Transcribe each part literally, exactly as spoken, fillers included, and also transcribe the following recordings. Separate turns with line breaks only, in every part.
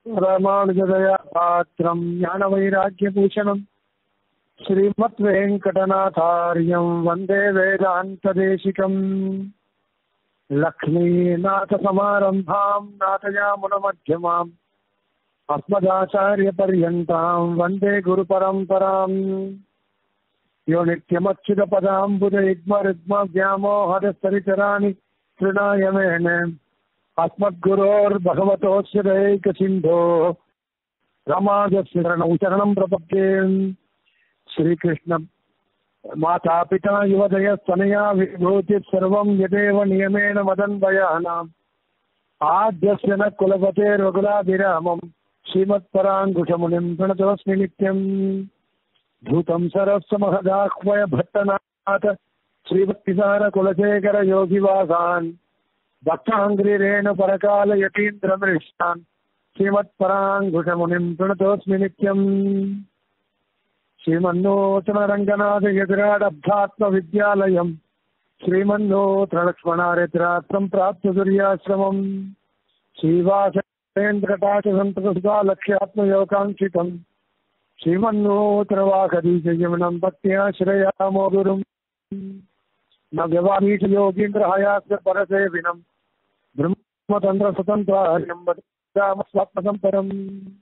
रामानुजदया पात्रं ज्ञानवैराग्यभूषणं श्रीमद्वेङ्कटनाथार्यं वन्दे वेदान्तदेशिकं लक्ष्मीनाथसमारम्भां नाथयामुनमध्यमाम् अस्मदाचार्यपर्यन्तां वन्दे गुरुपरम्पराम् यो नित्यमच्युतपदाम्बुजयुग्मरुग्मव्यामोहरस्तरितराणि तृणाय मेने अस्मद्गुरोर्भगवतोऽस्य दैकसिन्धो रमाजस्य शरणं शरणं प्रपद्ये। श्रीकृष्ण माता पिता युवदयस्तनया विभूतिः सर्वं यदेव नियमेन मदन्वयानाम् आद्यस्य न कुलपते रघुलाभिरामं श्रीमत्पराङ्कुशमुनिं प्रणतोऽस्मि नित्यम्। धूतं सरस्य महदाह्वय भट्टनाथ श्रीभक्तिसार कुलशेखर योगिवासान् भक्ताङ्घ्रिरेण परकाल यतीन्द्रमृष्टान् श्रीमत्पराङ्कुशमुनिं प्रणतोऽस्मि नित्यम्। श्रीमन्नूतनरङ्गनाथ यतिराडब्धात्मविद्यालयम् श्रीमन्नूतनलक्ष्मणारेत्रात्रं प्राप्त दुर्याश्रमम् श्रीवासेन्द्रकटाक्षसन्ततसुतालक्ष्यात्मयोगाङ्क्षितम् श्रीमन्नूतनवाकदीजयमनं भक्त्याश्रयामो गुरुम्। न व्यवहारीश योगीन्द्रहयास्य परसेविनं ब्रह्मतन्त्रस्वतन्त्रार्यं वदामस्वात्मसम्परम्।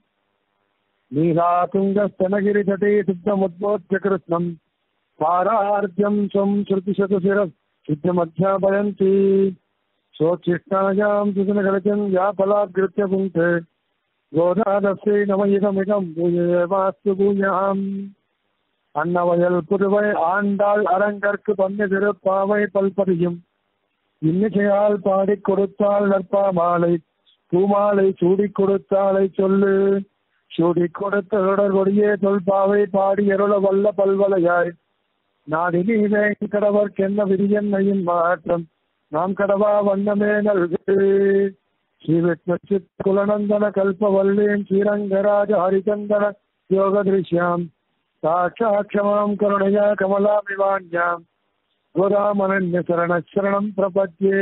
नीलातुङ्गस्तनगिरितटे सिद्धमुद्बोध्य कृत्स्नं पारार्ध्यं स्वं श्रुतिशतशिरः सिद्धमध्यापयन्ति स्वोच्छिष्टायां सुजनगणजं व्यापलाद्गृत्य पुङ्क्ते गोदादस्यै नमयिदमिदं भूयेवास्तु भूयाम्। அன்னவயல் புதுவை ஆண்டாள் அரங்கற்கு பன்ன திருப்பாவை பல்பதியும் இன்னிசையால் பாடிக் கொடுத்தாள் நற்பாமாலை பூமாலை சூடிக் கொடுத்தாளை சொல்லு சூடிக் கொடுத்த தொடர்பொடியே தொல்பாவை பாடி எருள வல்ல பல்வலையாய் நாடினி கடவர்க்கென்ன விரியன்னையின் மாற்றம் நாம் கடவா வண்ணமே நல்கு ஸ்ரீவிஷ்ணு குலநந்தன கல்பவல்லீம் ஸ்ரீரங்கராஜ ஹரிச்சந்தன யோக திருஷ்யாம் साक्षाक्षमां करुणया कमलामिवान्यां गोदामनन्यशरणशरणं प्रपद्ये।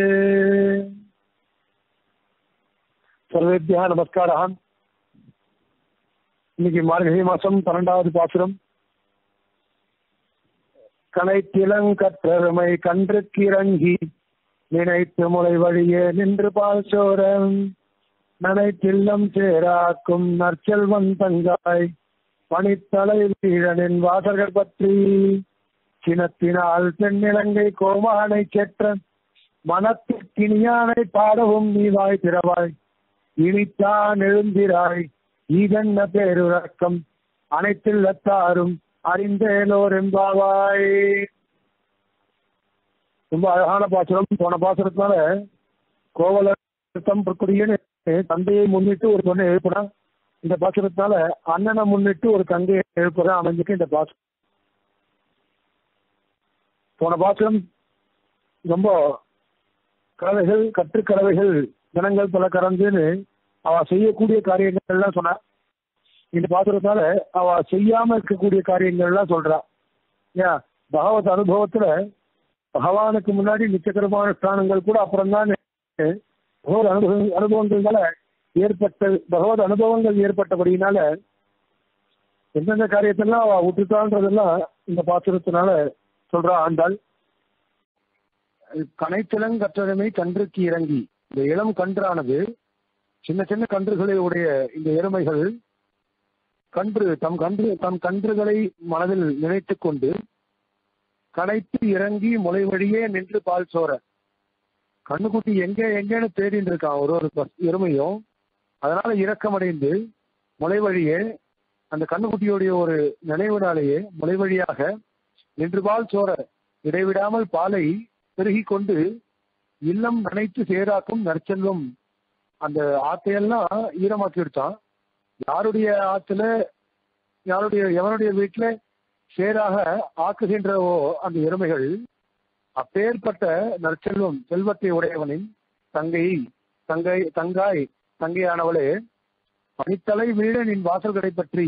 सर्वेभ्यः नमस्कारः। இன்னைக்கு மார்கழி மாசம் பன்னெண்டாவது பாசுரம். கனைத்திலங்கற்றருமை கன்றுக்கிறங்கி நினைத்து முளை வழியே நின்று பால் சோரம் நனைத்தில்லம் சேராக்கும் நற்செல்வன் தங்காய் பனித்தலை வீழனின் வாசல்கள் பற்றி சினத்தினால் பெண்ணிலங்கை கோமானை செற்ற மனத்திற்கினியானை பாடவும் நீவாய் திறவாய் இனித்தான் எழுந்திராய் ஈதன்ன பேருறக்கம் அனைத்தில்லத்தாரும் அறிந்தேலோர் எம்பாவாய். ரொம்ப அழகான பாசுரம். போன பாசுரத்தினால கோவலத்தம் பிரக்குடியன்னு தந்தையை முன்னிட்டு ஒரு பொண்ணை எழுப்பினான். இந்த பாசுரத்தினால அண்ணனை முன்னிட்டு ஒரு தங்கையை எழுப்புற அமைஞ்சிட்டு இந்த பாசுரம். போன பாசுரம் ரொம்ப கலவைகள் கற்றுக்கலவைகள் ஜனங்கள் பல கறந்துன்னு அவ செய்யக்கூடிய காரியங்கள் எல்லாம் சொன்னா. இந்த பாசுரத்தால அவ செய்யாம இருக்கக்கூடிய காரியங்கள் எல்லாம் சொல்றா. ஏன் பகவத் அனுபவத்துல பகவானுக்கு முன்னாடி நிச்சயகரமான ஸ்தானங்கள் கூட அப்புறம்தான் ஒரு அனுபவ அனுபவங்கள்னால ஏற்பட்ட பகவத் அனுபவங்கள் ஏற்பட்டபடினால எந்தெந்த காரியத்தெல்லாம் அவ விட்டுட்டான்றதெல்லாம் இந்த பாசுரத்தினால சொல்றா ஆண்டாள். கனைத்திலங்கற்றமை கன்றுக்கு இறங்கி, இந்த இளம் கன்றானது சின்ன சின்ன கன்றுகளை உடைய இந்த எருமைகள் கன்று தம் கன்று தம் கன்றுகளை மனதில் நினைத்து கொண்டு கனைத்து இறங்கி முளை வழியே நின்று பால் சோர. கண்ணுக்குட்டி எங்க எங்கன்னு தேடிட்டு இருக்கான் ஒரு ஒரு எருமையும். அதனால இரக்கமடைந்து முளை வழியே அந்த கண்ணுக்குட்டியுடைய ஒரு நினைவினாலேயே முளை வழியாக நின்று பால் சோர இடைவிடாமல் பாலை பெருகி கொண்டு இல்லம் நனைத்து சேராக்கும் நற்செல்வம். அந்த ஆத்தையெல்லாம் ஈரமாக்கி விடுத்தான். யாருடைய ஆத்துல யாருடைய எவனுடைய வீட்டுல சேராக ஆக்குகின்றவோ அந்த எருமைகள் அப்பேற்பட்ட நற்செல்வம் செல்வத்தை உடையவனின் தங்கை தங்கை தங்காய் தங்கையானவளே பனித்தலை வீழ நின் வாசல்களை பற்றி.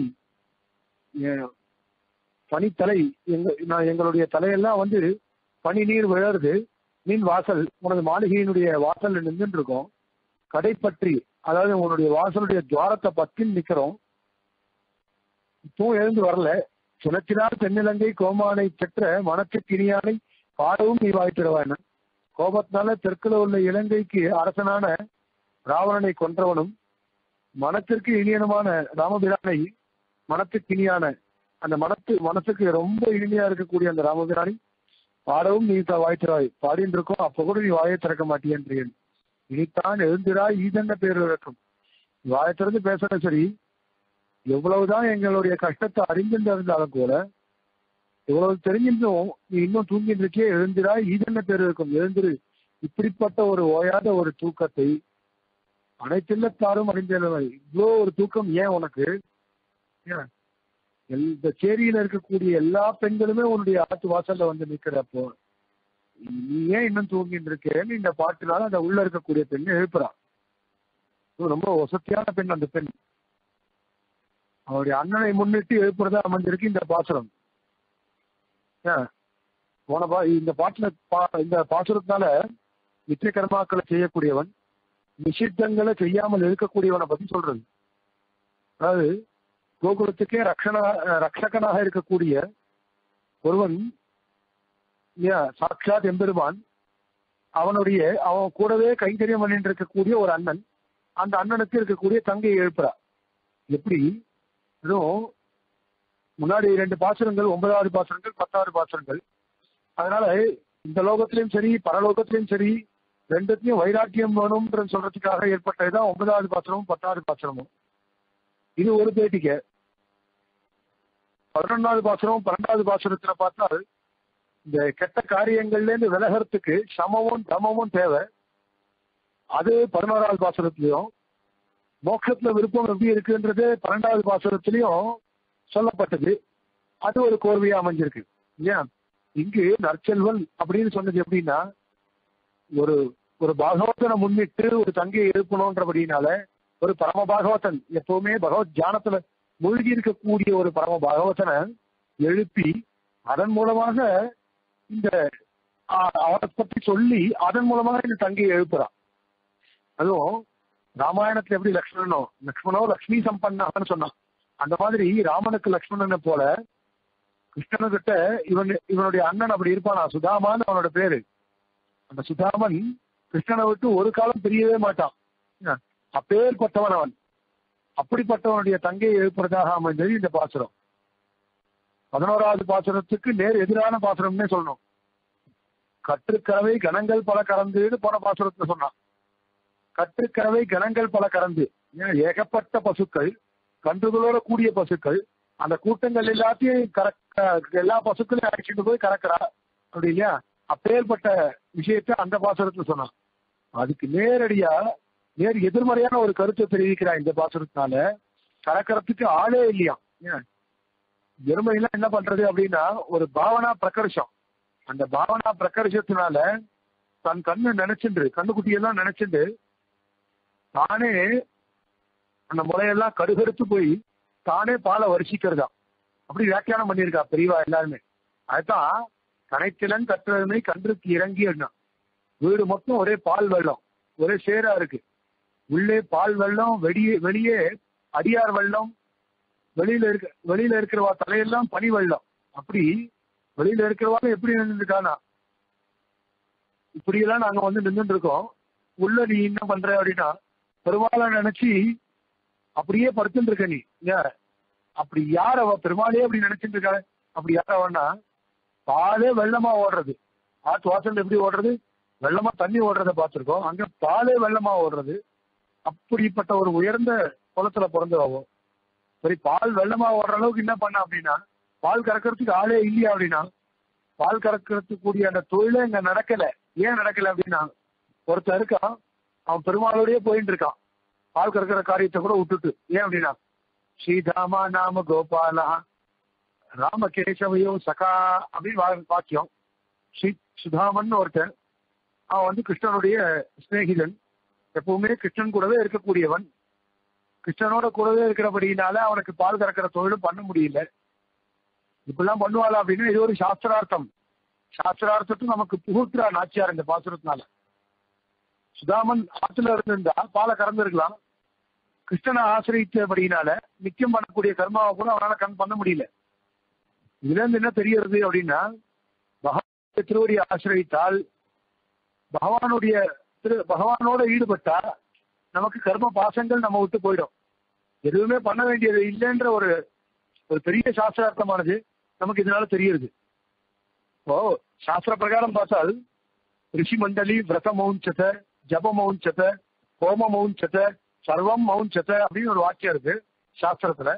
பனித்தலை எங்க நான் எங்களுடைய தலையெல்லாம் வந்து பனி நீர் விழருது. நின் வாசல் உனது மாளிகையினுடைய வாசல் நின்று இருக்கோம். கடைப்பற்றி அதாவது உன்னுடைய வாசலுடைய துவாரத்தை பத்தின்னு நிக்கிறோம், இப்பவும் எழுந்து வரல. சுழற்றினார் தென்னிலங்கை கோமானை பெற்ற மனத்துக்கு இனியானை பாடவும் நீ வாய்த்திருவான். கோபத்தினால தெற்குல உள்ள இலங்கைக்கு அரசனான ராவணனை கொன்றவனும் மனத்திற்கு இனியனுமான ராமபிரானை, மனத்துக்கு இனியான அந்த மனத்து மனசுக்கு ரொம்ப இனிமையா இருக்கக்கூடிய அந்த ராமபிரானை பாடவும் நீ வாய்த்திராய் பாடின்னு இருக்கோம். அப்ப கூட நீ வாயை திறக்க மாட்டேன்றேன். இனித்தான் எழுந்திராய் ஈதன்ன பேர் இருக்கும். வாயை திறந்து பேசுற சரி, எவ்வளவுதான் எங்களுடைய கஷ்டத்தை அறிஞ்சிட்டு இருந்தாலும் கூட, எவ்வளவு தெரிஞ்சிருந்தும் நீ இன்னும் தூங்கிட்டு இருக்கே, எழுந்திராய் ஈதன்ன பேர் இருக்கும், எழுந்திரு. இப்படிப்பட்ட ஒரு ஓயாத ஒரு தூக்கத்தை அனைத்தில்லத்தாரும் அறிந்தவை. இவ்வளோ ஒரு தூக்கம் ஏன் உனக்கு? இந்த சேரியில இருக்கக்கூடிய எல்லா பெண்களுமே உன்னுடைய ஆத்து வாசல்ல வந்து நிக்கிறப்போ நீ ஏன் இன்னும் தூங்கிட்டு இருக்கேன்னு இந்த பாட்டுனால அந்த உள்ள இருக்கக்கூடிய பெண்ணை எழுப்புறான். ரொம்ப வசதியான பெண் அந்த பெண். அவருடைய அண்ணனை முன்னிட்டு எழுப்புறதா அமைஞ்சிருக்கு இந்த பாசுரம். போன பா இந்த பாட்டுல பா இந்த பாசுரத்தால நித்திய கர்மாக்களை செய்யக்கூடியவன், நிஷித்தங்களை செய்யாமல் இருக்கக்கூடியவனை பத்தி சொல்றது. அதாவது கோகுலத்துக்கே ரக்ஷண ரக்ஷகனாக இருக்கக்கூடிய ஒருவன், சாட்சாத் எம்பெருமான், அவனுடைய அவன் கூடவே கைங்கரியம் பண்ணிட்டு இருக்கக்கூடிய ஒரு அண்ணன், அந்த அண்ணனுக்கு இருக்கக்கூடிய தங்கையை எழுப்புறா. எப்படி இதுவும் முன்னாடி இரண்டு பாசுரங்கள், ஒன்பதாவது பாசுரங்கள், பத்தாவது பாசுரங்கள். அதனால இந்த லோகத்திலையும் சரி பரலோகத்திலையும் சரி ரெண்டுத்தையும் வைராக்கியம் வேணும்ன்ற சொல்றதுக்காக ஏற்பட்டதுதான் ஒன்பதாவது பாசுரமும் பத்தாவது பாசுரமும். இது ஒரு பேட்டிக்க. பதினொன்றாவது பாசுரம் பன்னெண்டாவது பாசுரத்துல பார்த்தால் இந்த கெட்ட காரியங்கள்ல இருந்து விலகிறதுக்கு சமமும் தமமும் தேவை. அது பதினோராவது பாசுரத்திலையும், மோட்சத்துல விருப்பம் எப்படி இருக்குன்றது பன்னெண்டாவது பாசுரத்திலையும் சொல்லப்பட்டது. அது ஒரு கோர்வையா அமைஞ்சிருக்கு இல்லையா? இங்கு நற்செல்வன் அப்படின்னு சொன்னது எப்படின்னா, ஒரு ஒரு பாகவதனை முன்னிட்டு ஒரு தங்கையை எழுப்பணும்ன்றபடினால ஒரு பரம பாகவதன், எப்பவுமே பகவத் தியானத்துல மூழ்கி இருக்கக்கூடிய ஒரு பரம பாகவதனை எழுப்பி அதன் மூலமாக இந்த அவனை பற்றி சொல்லி அதன் மூலமாக இந்த தங்கையை எழுப்புறான். அதுவும் ராமாயணத்துல எப்படி லக்ஷ்மணனோ லக்ஷ்மணோ லக்ஷ்மி சம்பன்னான்னு சொன்னான், அந்த மாதிரி ராமனுக்கு லக்ஷ்மணனை போல கிருஷ்ணனுக்கிட்ட இவன் இவனுடைய அண்ணன் அப்படி இருப்பானா, சுதாமான்னு அவனோட பேரு. அந்த சுதாமன் கிருஷ்ணனை விட்டு ஒரு காலம் பிரியவே மாட்டான். அப்பேற்பட்டவன் அவன். அப்படிப்பட்டவனுடைய தங்கையை எழுப்புறதாக அமைந்தது இந்த பாசுரம். பதினோராவது பாசுரத்துக்கு நேர் எதிரான பாசுரம்னே சொல்லணும். கற்றுக்கறவை கணங்கள் பல கறந்துன்னு போன பாசுரத்துல சொன்னான். கற்றுக்கறவை கணங்கள் பல கறந்து, ஏகப்பட்ட பசுக்கள், கன்றுகளோட கூடிய பசுக்கள், அந்த கூட்டங்கள் எல்லாத்தையும் கறக்க எல்லா பசுக்களையும் அழைச்சிட்டு போய் கறக்கிறா அப்படி இல்லையா? அப்பேற்பட்ட விஷயத்த அந்த பாசுரத்துல சொன்னான். அதுக்கு நேரடியா நேர் எதிர்மறையான ஒரு கருத்தை தெரிவிக்கிறான் இந்த பாசுரத்தினால. கறக்கிறதுக்கு ஆளே இல்லையா? எருமையெல்லாம் என்ன பண்றது அப்படின்னா ஒரு பாவனா பிரகர்ஷம். அந்த பாவனா பிரகர்ஷத்தினால தன் கண்ணு நினைச்சுண்டு கண்ணுக்குட்டியெல்லாம் நினைச்சுண்டு தானே அந்த முறையெல்லாம் கருகருத்து போய் தானே பாலை வருஷிக்கிறதா அப்படி வியாக்கியானம் பண்ணியிருக்கா பெரியவா எல்லாருமே. அதுதான் கனைத்திலன் கற்றதுமை கன்றுக்கு இறங்கி என்ன, வீடு மொத்தம் ஒரே பால் வெள்ளம், ஒரே சேரா இருக்கு. உள்ளே பால் வெள்ளம், வெளியே வெளியே அடியார் வெள்ளம், வெளியில இருக்க வெளியில இருக்கிறவா தலையெல்லாம் பனி வெள்ளம். அப்படி வெளியில இருக்கிறவாலும் எப்படி நின்றுருக்கானா, இப்படியெல்லாம் நாங்க வந்து நின்றுட்டு இருக்கோம். உள்ள நீ என்ன பண்ற அப்படின்னா பெருமாளை நினைச்சு அப்படியே படுத்துட்டு இருக்க நீ. அப்படி யார் அவ பெருமாளே அப்படி நினைச்சிட்டு இருக்க? அப்படி யார் அவன்னா பாலே வெள்ளமா ஓடுறது. ஆத்து வாசல் எப்படி ஓடுறது? வெள்ளமா தண்ணி ஓடுறத பார்த்திருக்கோம். அங்க பாலே வெள்ளமா ஓடுறது. அப்படிப்பட்ட ஒரு உயர்ந்த குளத்துல பிறந்தவாவோ. சரி, பால் வெள்ளமா ஓடுற அளவுக்கு என்ன பண்ண அப்படின்னா பால் கறக்கிறதுக்கு ஆளே இல்லையா அப்படின்னா பால் கறக்கிறதுக்கு கூடிய அந்த தொழிலே இங்க நடக்கல. ஏன் நடக்கல அப்படின்னா ஒருத்தர் இருக்கான், அவன் பெருமாளோடய போயிட்டு இருக்கான், பால் கறக்கிற காரியத்தை கூட விட்டுட்டு. ஏன் அப்படின்னா ஸ்ரீதாமா நாம கோபாலா ராமகேசவையோ சகா அப்படின்னு வாக்கியம். ஸ்ரீ சுதாமன் ஒருத்தன், அவன் வந்து கிருஷ்ணனுடைய சிநேகிதன், எப்பவுமே கிருஷ்ணன் கூடவே இருக்கக்கூடியவன். கிருஷ்ணனோட கூடவே இருக்கிறபடினால அவனுக்கு பால் கறக்கிற தொழிலும் பண்ண முடியல. இப்படிலாம் பண்ணுவாளா அப்படின்னா இது ஒரு சாஸ்திரார்த்தம். சாஸ்திரார்த்தத்தும் நமக்கு புகுத்துறா நாச்சியார் இந்த பாசுரத்தினால. சுதாமன் ஆத்துல இருந்திருந்தா பாலை கறந்துருக்கலாம், கிருஷ்ணனை ஆசிரியத்தபடினால நிச்சயம் பண்ணக்கூடிய கர்மாவை கூட அவனால கண் பண்ண முடியல. இதுல இருந்து என்ன தெரியறது அப்படின்னா, பகவானுடைய திருவடியை ஆசிரியத்தால் பகவானுடைய திரு பகவானோட ஈடுபட்டா நமக்கு கர்ம பாசங்கள் நம்ம விட்டு போயிடும். எதுவுமே பண்ண வேண்டியது இல்லைன்ற ஒரு ஒரு பெரிய சாஸ்திரார்த்தமானது நமக்கு இதனால தெரியுது. இப்போ சாஸ்திர பிரகாரம் பார்த்தால் ரிஷி மண்டலி விரத மௌஞ்சத ஜப மௌஞ்சத ஹோம மௌஞ்சத சர்வம் மௌஞ்சத அப்படின்னு ஒரு வாக்கியம் இருக்கு சாஸ்திரத்துல.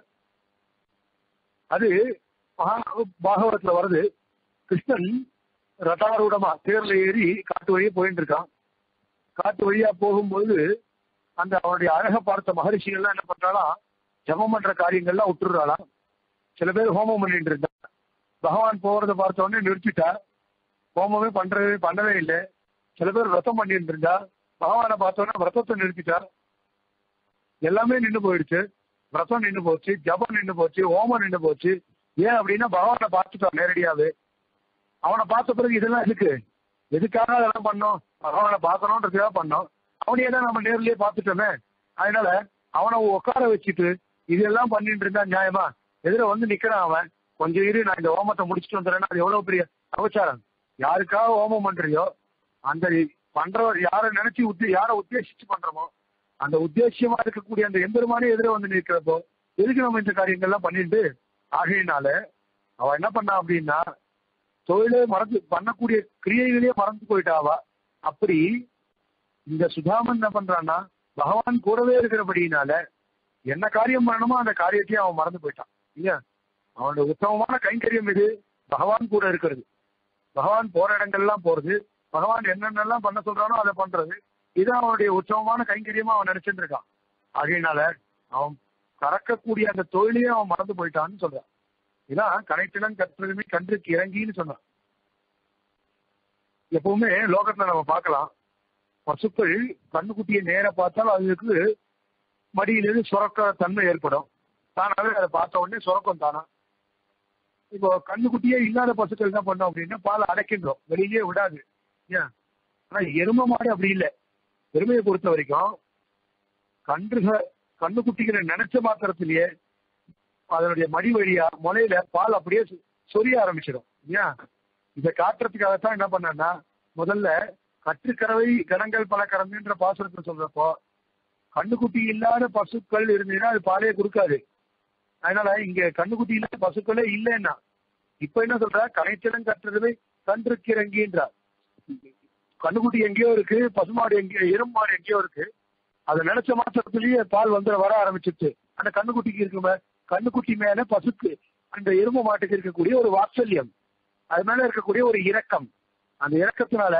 அது மகா பாகவதத்துல வருது. கிருஷ்ணன் ரதாரூடமா தேர்ல ஏறி காட்டு வழியே போயிட்டு இருக்கான். காட்டு வழியா போகும்போது அந்த அவனுடைய அழகை பார்த்த மகரிஷிகள்லாம் என்ன பண்றாலாம், ஜபம் பண்ற காரியங்கள்லாம் விட்டுறாளாம். சில பேர் ஹோமம் பண்ணிட்டு இருந்தா, பகவான் போறதை பார்த்த உடனே நிறுத்திட்டா, ஹோமமே பண்றவே பண்ணவே இல்லை. சில பேர் விரதம் பண்ணிட்டு இருந்தா, பகவானை பார்த்த உடனே விரதத்தை நிறுத்திட்டா. எல்லாமே நின்று போயிடுச்சு. விரதம் நின்று போச்சு, ஜபம் நின்று போச்சு, ஹோமம் நின்று போச்சு. ஏன் அப்படின்னா பகவானை பார்த்துட்டான் நேரடியாவே. அவனை பார்த்த பிறகு இதெல்லாம் இருக்கு, எதுக்காக அதெல்லாம் பண்ணோம், பகவானை பார்க்கணுன்றதுக்காக பண்ணோம். அவனையே தான் நம்ம நேர்லயே பார்த்துட்டோமே. அதனால அவனை உட்கார வச்சுட்டு இதெல்லாம் பண்ணிட்டு இருந்தா நியாயமா? எதிர வந்து நிக்கிறான் அவன், கொஞ்சம் இரு நான் இந்த ஹோமத்தை முடிச்சுட்டு வந்துடுறேன்னா அது எவ்வளவு பெரிய அவச்சாரம். யாருக்காக ஹோமம் பண்றியோ அந்த பண்றவர் யாரை நினைச்சு உத்தி யாரை உத்தேசிச்சு பண்றோமோ அந்த உத்தேசியமா இருக்கக்கூடிய அந்த எம்பெருமானே எதிர வந்து நிற்கிறப்போ எதுக்கு நம்ம இந்த காரியங்கள்லாம் பண்ணிட்டு, ஆகையினால அவன் என்ன பண்ணா அப்படின்னா தொழிலே மறந்து பண்ணக்கூடிய கிரியைகளையே மறந்து போயிட்டாவா. அப்படி இந்த சுதாமன் என்ன பண்றான்னா பகவான் கூடவே இருக்கிறபடினால என்ன காரியம் பண்ணணுமோ அந்த காரியத்தையும் அவன் மறந்து போயிட்டான் இல்லையா. அவனோட உத்தமமான கைங்கரியம் இது பகவான் கூட இருக்கிறது. பகவான் போற இடங்கள்லாம் போறது, பகவான் என்னென்னலாம் பண்ண சொல்றானோ அதை பண்றது, இது அவனுடைய உத்தமமான கைங்கரியமா அவன் நினைச்சிட்டு இருக்கான். ஆகையினால அவன் கறக்கக்கூடிய அந்த தொழிலையும் அவன் மறந்து போயிட்டான்னு சொல்றான். இதான் கனைத்திலன் கற்றுமே கன்றுக்கு இறங்கின்னு சொன்னான். எப்பவுமே லோகத்துல நம்ம பார்க்கலாம், பசுக்கள் கண்ணுக்குட்டியை நேர பார்த்தாலும் அதுக்கு மடியிலிருந்து சுரக்க தன்மை ஏற்படும். தானாவே அதை பார்த்த உடனே சுரக்கம் தானா. இப்போ கண்ணுக்குட்டியே இல்லாத பசுக்கள் என்ன பண்ணோம் அப்படின்னா பாலை அடைக்கின்றோம், வெளியிலேயே விடாது. ஏன்? ஆனா எருமை மாடு அப்படி இல்லை. எருமையை பொறுத்த வரைக்கும் கன்றுக கண்ணுக்குட்டிகளை நினைச்ச மாத்திரத்திலேயே அதனுடைய மடி வழியா முளையில பால் அப்படியே சொரிய ஆரம்பிச்சிடும். ஏன்? இதை காட்டுறதுக்காகத்தான் என்ன பண்ணா முதல்ல கற்றுக்கறவை கணங்கள் பல கறந்துன்ற பாசுரத்தை சொல்றப்போ கண்ணுக்குட்டி இல்லாத பசுக்கள் இருந்ததுன்னா அது பாலையே கொடுக்காது. அதனால இங்க கண்ணுக்குட்டி இல்லாத பசுக்களே இல்லைன்னா இப்ப என்ன சொல்ற, கனைத்திடம் கற்றுறவை கன்றுக்கு இறங்கின்றார். கண்ணுக்குட்டி எங்கேயோ இருக்கு, பசுமாடு எங்கேயோ எறும்பாடு எங்கேயோ இருக்கு. அதை நினைச்ச மாத்திரத்திலேயே பால் வந்து வர ஆரம்பிச்சிருச்சு. அந்த கண்ணுக்குட்டிக்கு இருக்குமே, கண்ணுக்குட்டி மேல பசுக்கு அந்த எறும்பு மாட்டுக்கு இருக்கக்கூடிய ஒரு வாத்சல்யம், அது மேல இருக்கக்கூடிய ஒரு இரக்கம், அந்த இரக்கத்தினால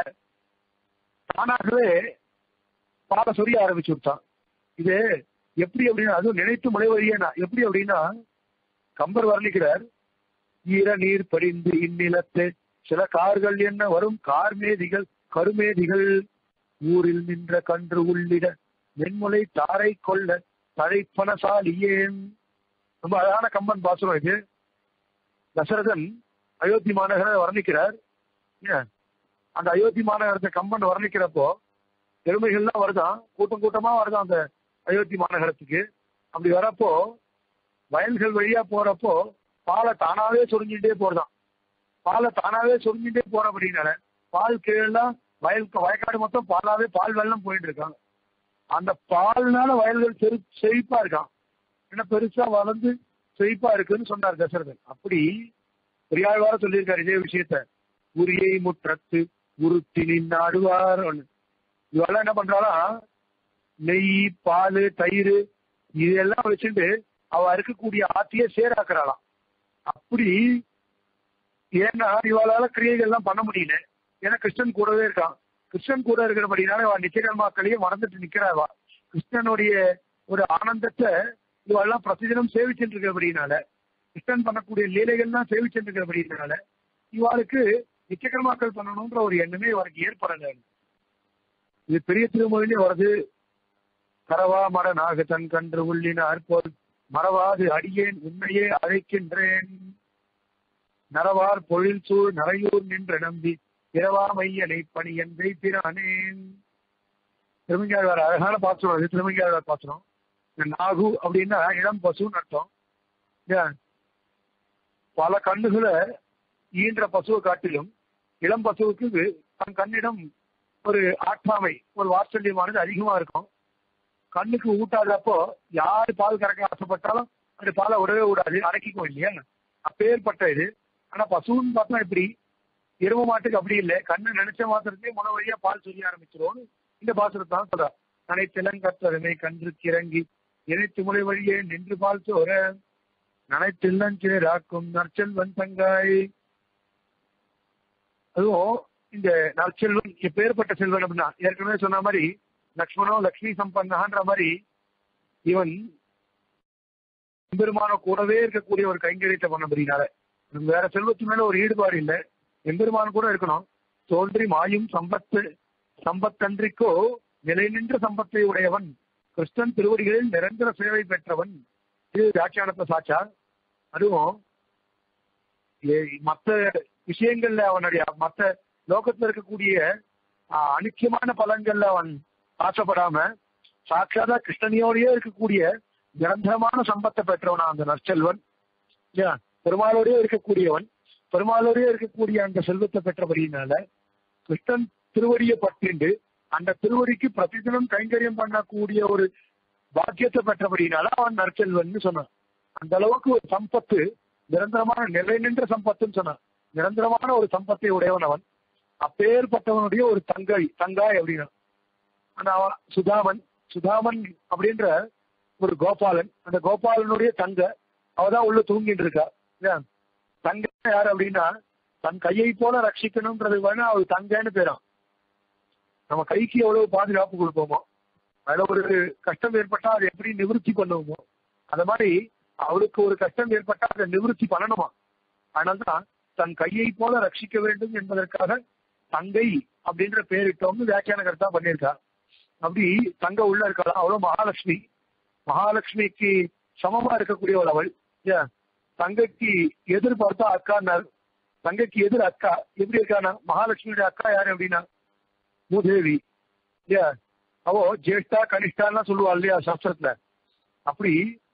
தானாகவே பாலை சொரிய ஆரம்பிச்சு விட்டான். இது எப்படி அப்படின்னா அதுவும் நினைத்து முளை வழியேனா எப்படி அப்படின்னா கம்பர் வர்ணிக்கிறார். ஈர நீர் படிந்து இந்நிலத்து சில கார்கள் என்ன வரும் கார்மேதிகள் கருமேதிகள் ஊரில் நின்ற கன்று உள்ளிட மென்முலை தாரை கொள்ள தழைப்பனசாலியேன். ரொம்ப அழகான கம்பன் பாசுரம் இது. தசரதன் அயோத்தி மாநகரை வர்ணிக்கிறார். அந்த அயோத்தி மாநகரத்தை கம்பன் வர்ணிக்கிறப்போ எருமைகள்லாம் வருதான், கூட்டம் கூட்டமா வருதான் அந்த அயோத்தி மாநகரத்துக்கு. அப்படி வரப்போ வயல்கள் வழியா போறப்போ பாலை தானாவே சொரிஞ்சுட்டே போறதான். பாலை தானாவே சொரிஞ்சுட்டே போற அப்படின்னால பால் கீழெல்லாம் வயல் வயக்காடு மொத்தம் பாலாவே பால் வெள்ளம் போயிட்டு இருக்காங்க. அந்த பால்னால வயல்கள் செழி செழிப்பா இருக்கான். ஏன்னா பெருசா வளர்ந்து செழிப்பா இருக்குன்னு சொன்னார் தசரதன். அப்படி பெரியாழ்வார சொல்லியிருக்காரு இதே விஷயத்த. உரியை முற்றத்து உருத்தி நின்னாடுவார். இவெல்லாம் என்ன பண்றாளா, நெய் பால் தயிர் இதெல்லாம் வச்சுட்டு அவ இருக்கக்கூடிய ஆத்தியே சேராக்குறாளாம். அப்படி ஏன்னா இவளால கிரியைகள்லாம் பண்ண முடியல. ஏன்னா கிருஷ்ணன் கூடவே இருக்கான். கிருஷ்ணன் கூட இருக்கிறபடினால அவ நிச்சயகர்மாக்களையே மறந்துட்டு நிக்கிறாவா. கிருஷ்ணனுடைய ஒரு ஆனந்தத்தை இவெல்லாம் பிரதிதினம் சேவிச்சுட்டு இருக்கிறபடினால, கிருஷ்ணன் பண்ணக்கூடிய லீலைகள்லாம் சேவிச்சுட்டு இருக்கிறபடினால இவாளுக்கு நிச்சயகர்மாக்கள் பண்ணணும்ன்ற ஒரு எண்ணமே இவருக்கு ஏற்படல. இது பெரிய திருமொழியிலே வருது. கரவா மர நாக தன் கன்று உள்ளினார் போல் மறவாது அடியேன் உண்மையே அழைக்கின்றேன். நரவார் பொழில் சூழ் நரையூர் நின்ற நம்பி இரவா மையனை பணி என்பை பிரானேன். திருமங்கையாழ்வார் அழகான பாத்திரம் அது. திருமங்கையாழ்வார் பாத்திரம் நாகு அப்படின்னா இளம் பசுன்னு அர்த்தம். பல கண்ணுகளை ஈன்ற பசுவை காட்டிலும் இளம் பசுவுக்கு தன் கண்ணிடம் ஒரு ஆற்றாமை, ஒரு வாத்சல்யமானது அதிகமா இருக்கும். கண்ணுக்கு ஊட்டாதப்போ யாரு பால் கறக்க ஆசைப்பட்டாலும் அது பாலை உடவே விடாது, அடக்கிக்கும் இல்லையா? அப்பேற்பட்ட இது. ஆனா பசுன்னு பார்த்தா இப்படி, எரும மாட்டுக்கு அப்படி இல்லை. கண்ணு நினைச்ச மாத்திரத்தையே முன வழியா பால் சொல்ல ஆரம்பிச்சிருவோம். இந்த பாசுரத்தான் சொல்ற, நனைத்திலங்கத்ததுமை கன்று கிறங்கி இணைத்து முறை வழியே நின்று பால் சோர நனைத்தில்லஞ்சேராக்கும் நற்செல்வன் தங்காய். அதுவும் இந்த நற்செல்வன் எப்பேற்பட்ட செல்வன் அப்படின்னா, ஏற்கனவே சொன்ன மாதிரி லக்ஷ்மணோ லக்ஷ்மி சம்பன்னான்ற மாதிரி இவன் எம்பெருமான கூடவே இருக்கக்கூடிய ஒரு கைங்கரியத்தை பண்ணபடினால வேற செல்வத்து மேல ஒரு ஈடுபாடு இல்லை. எம்பெருமான் கூட இருக்கணும். தோன்றி மாயும் சம்பத்து சம்பத்தன்றிக்கோ நிலை நின்ற சம்பத்தை உடையவன் கிருஷ்ணன் திருவடிகளில் நிரந்தர சேவை பெற்றவன். இது வியாக்கியானத்தை சாட்சா. அதுவும் மற்ற விஷயங்கள்ல அவனுடைய மற்ற லோகத்துல இருக்கக்கூடிய அனிச்சயமான பலன்கள்ல அவன் ஆசைப்படாம சாட்சாதா கிருஷ்ணனியோடயே இருக்கக்கூடிய நிரந்தரமான சம்பத்தை பெற்றவனா அந்த நற்செல்வன். பெருமாளோடய இருக்கக்கூடியவன், பெருமாளோடய இருக்கக்கூடிய அந்த செல்வத்தை பெற்றபடியினால கிருஷ்ணன் திருவடியை பற்றிண்டு அந்த திருவடிக்கு பிரதிதினம் கைங்கரியம் பண்ணக்கூடிய ஒரு பாக்கியத்தை பெற்றபடியினால அவன் நற்செல்வன் சொன்னான். அந்த அளவுக்கு ஒரு சம்பத்து, நிரந்தரமான நிலை நின்ற சம்பத்துன்னு சொன்னான். நிரந்தரமான ஒரு சம்பத்தை உடையவன் அவன். அப்பேற்பட்டவனுடைய ஒரு தங்கை தங்காய் அப்படின்னா. ஆனா அவன் சுதாமன் சுதாமன் அப்படின்ற ஒரு கோபாலன். அந்த கோபாலனுடைய தங்க அவதான் உள்ள தூங்கிட்டு இருக்கா. தங்க யாரு அப்படின்னா, தன் கையை போல ரட்சிக்கணும்ன்றது வேணா அவள் தங்கன்னு பேரான். நம்ம கைக்கு எவ்வளவு பாதுகாப்பு கொடுப்போமோ, அதுல ஒரு கஷ்டம் ஏற்பட்டா அதை எப்படி நிவர்த்தி பண்ணுவோமோ, அது மாதிரி அவளுக்கு ஒரு கஷ்டம் ஏற்பட்டா அதை நிவர்த்தி பண்ணணுமா. அதனால்தான் தன் கையை போல ரட்சிக்க வேண்டும் என்பதற்காக தங்கை அப்படின்ற பேரிட்டோம்னு வியாக்கியான கருத்தா பண்ணியிருக்கா. அப்படி தங்க உள்ள இருக்கா. அவ்வளவு மகாலட்சுமி, மகாலட்சுமிக்கு சமமா இருக்கக்கூடியவள் அவள். தங்கைக்கு எதிர்பார்த்தா அக்கான்னார். தங்கைக்கு எதிர் அக்கா எப்படி இருக்கானா, மகாலட்சுமியோட அக்கா யாரு அப்படின்னா மூதேவி. இல்லையா? அவோ ஜேஷ்டா கனிஷ்டான்னா சொல்லுவா இல்லையா சாஸ்திரத்துல. அப்படி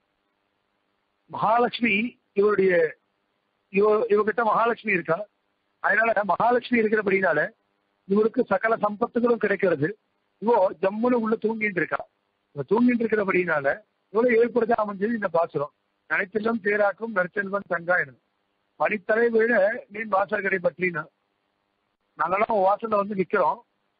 மகாலட்சுமி இவருடைய இவ இவகிட்ட மகாலட்சுமி இருக்கா. அதனால மகாலட்சுமி இருக்கிறபடினால இவருக்கு சகல சம்பத்துகளும் கிடைக்கிறது. இவோ ஜம்முன்னு உள்ள தூங்கிட்டு இருக்கா. தூங்கிட்டு இருக்கிறபடினால இவ்வளவு ஏற்படுத்த அமைஞ்சது இந்த பாசுரம். நனைத்தெல்லும் தேராக்கும் நற்செல்வன் தங்காயனும் பனித்தலை விட மீன் வாசல்களை பற்றினா. நாங்கெல்லாம் வாசல்ல வந்து நிக்கிறோம்.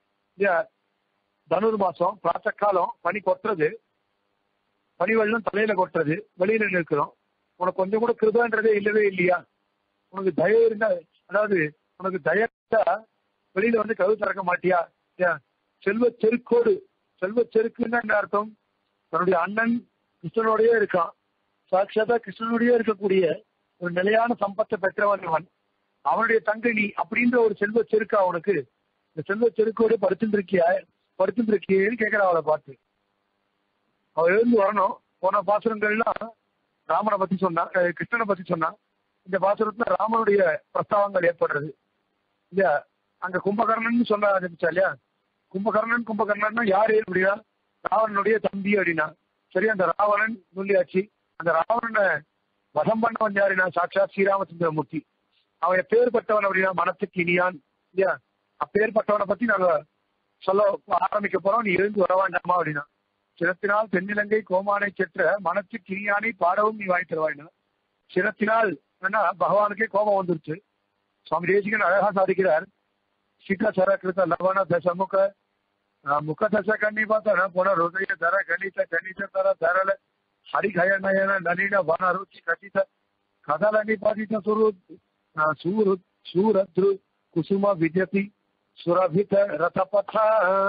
தனுர் மாசம் பிராத்த காலம், பனி கொட்டுறது, பனி வெள்ளம் தலையில கொட்டுறது, வெளியில நிற்கிறோம். உனக்கு கொஞ்சம் கூட கிருபன்றதே இல்லவே இல்லையா? உனக்கு தய இருந்தா, அதாவது உனக்கு தயா வெளியில வந்து கதவு திறக்க மாட்டியா? செல்வ செருக்கோடு, செல்வ செருக்குன்னா என்ன அர்த்தம்? தன்னுடைய அண்ணன் கிருஷ்ணனோடயே இருக்கான். சாட்சாத்தா கிருஷ்ணனுடைய இருக்கக்கூடிய ஒரு நிலையான சம்பத்தை பெற்றவன் அவன். அவனுடைய தங்கை நீ அப்படின்ற ஒரு செல்வ செருக்கா அவனுக்கு. இந்த செல்வ செருக்கோடு படுத்துட்டு இருக்கியா படுத்துட்டு இருக்கியேன்னு கேட்கிற அவளை பார்த்து. அவள் எழுந்து வரணும். போன பாசுரங்கள்லாம் ராமனை பத்தி சொன்னான், கிருஷ்ணனை பத்தி சொன்னான். இந்த பாசுரத்துல ராமனுடைய பிரஸ்தாவங்கள் ஏற்படுறது இல்லையா? அங்க கும்பகர்ணன் சொல்ல ஆரம்பிச்சா இல்லையா? கும்பகர்ணன் கும்பகர்ணன்னா யாரு அப்படின்னா ராவணனுடைய தம்பி அப்படின்னா. சரி, அந்த ராவணன் சொல்லியாச்சு. அந்த ராவணனை வதம் பண்ணவன் யாருன்னா சாட்சாத் ஸ்ரீராமச்சந்திரமூர்த்தி. அவன் எப்பேற்பட்டவன் அப்படின்னா மனத்துக்கு இனியான் இல்லையா? அப்பேற்பட்டவனை பத்தி நாங்க சொல்ல ஆரம்பிக்க போறோம். நீ எழுந்து வர வேண்டாமா அப்படின்னா. சிரத்தினால் தென்னிலங்கை கோமானை செற்ற மனத்துக்கு இனியானை பாடவும் நீ வாங்கி தருவாயினா. சிரத்தினால் ஏன்னா பகவானுக்கே கோபம் வந்துருச்சு. சுவாமி தேசிகன் அழகா சாதிக்கிறார். சிக்க சர கிருத்த லவண தசமுக முக தச கண்ணி பார்த்தா போன ஹிருதய தர கணித கணித தர தரல ஹரிகய நயன நளின வன ருச்சி கசித கதல நிபாதித சுரு சூரு சூரத்ரு குசும விஜயதி சுரபித ரதபதா.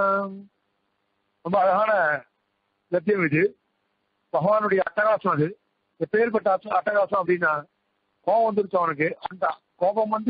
ரொம்ப அழகான லட்சியம் இது. பகவானுடைய அட்டகாசம். அது எப்பேற்பட்ட அட்டகாசம் அப்படின்னா, கோபம் வந்துருச்சு அவனுக்கு. அந்த கோபம் வந்து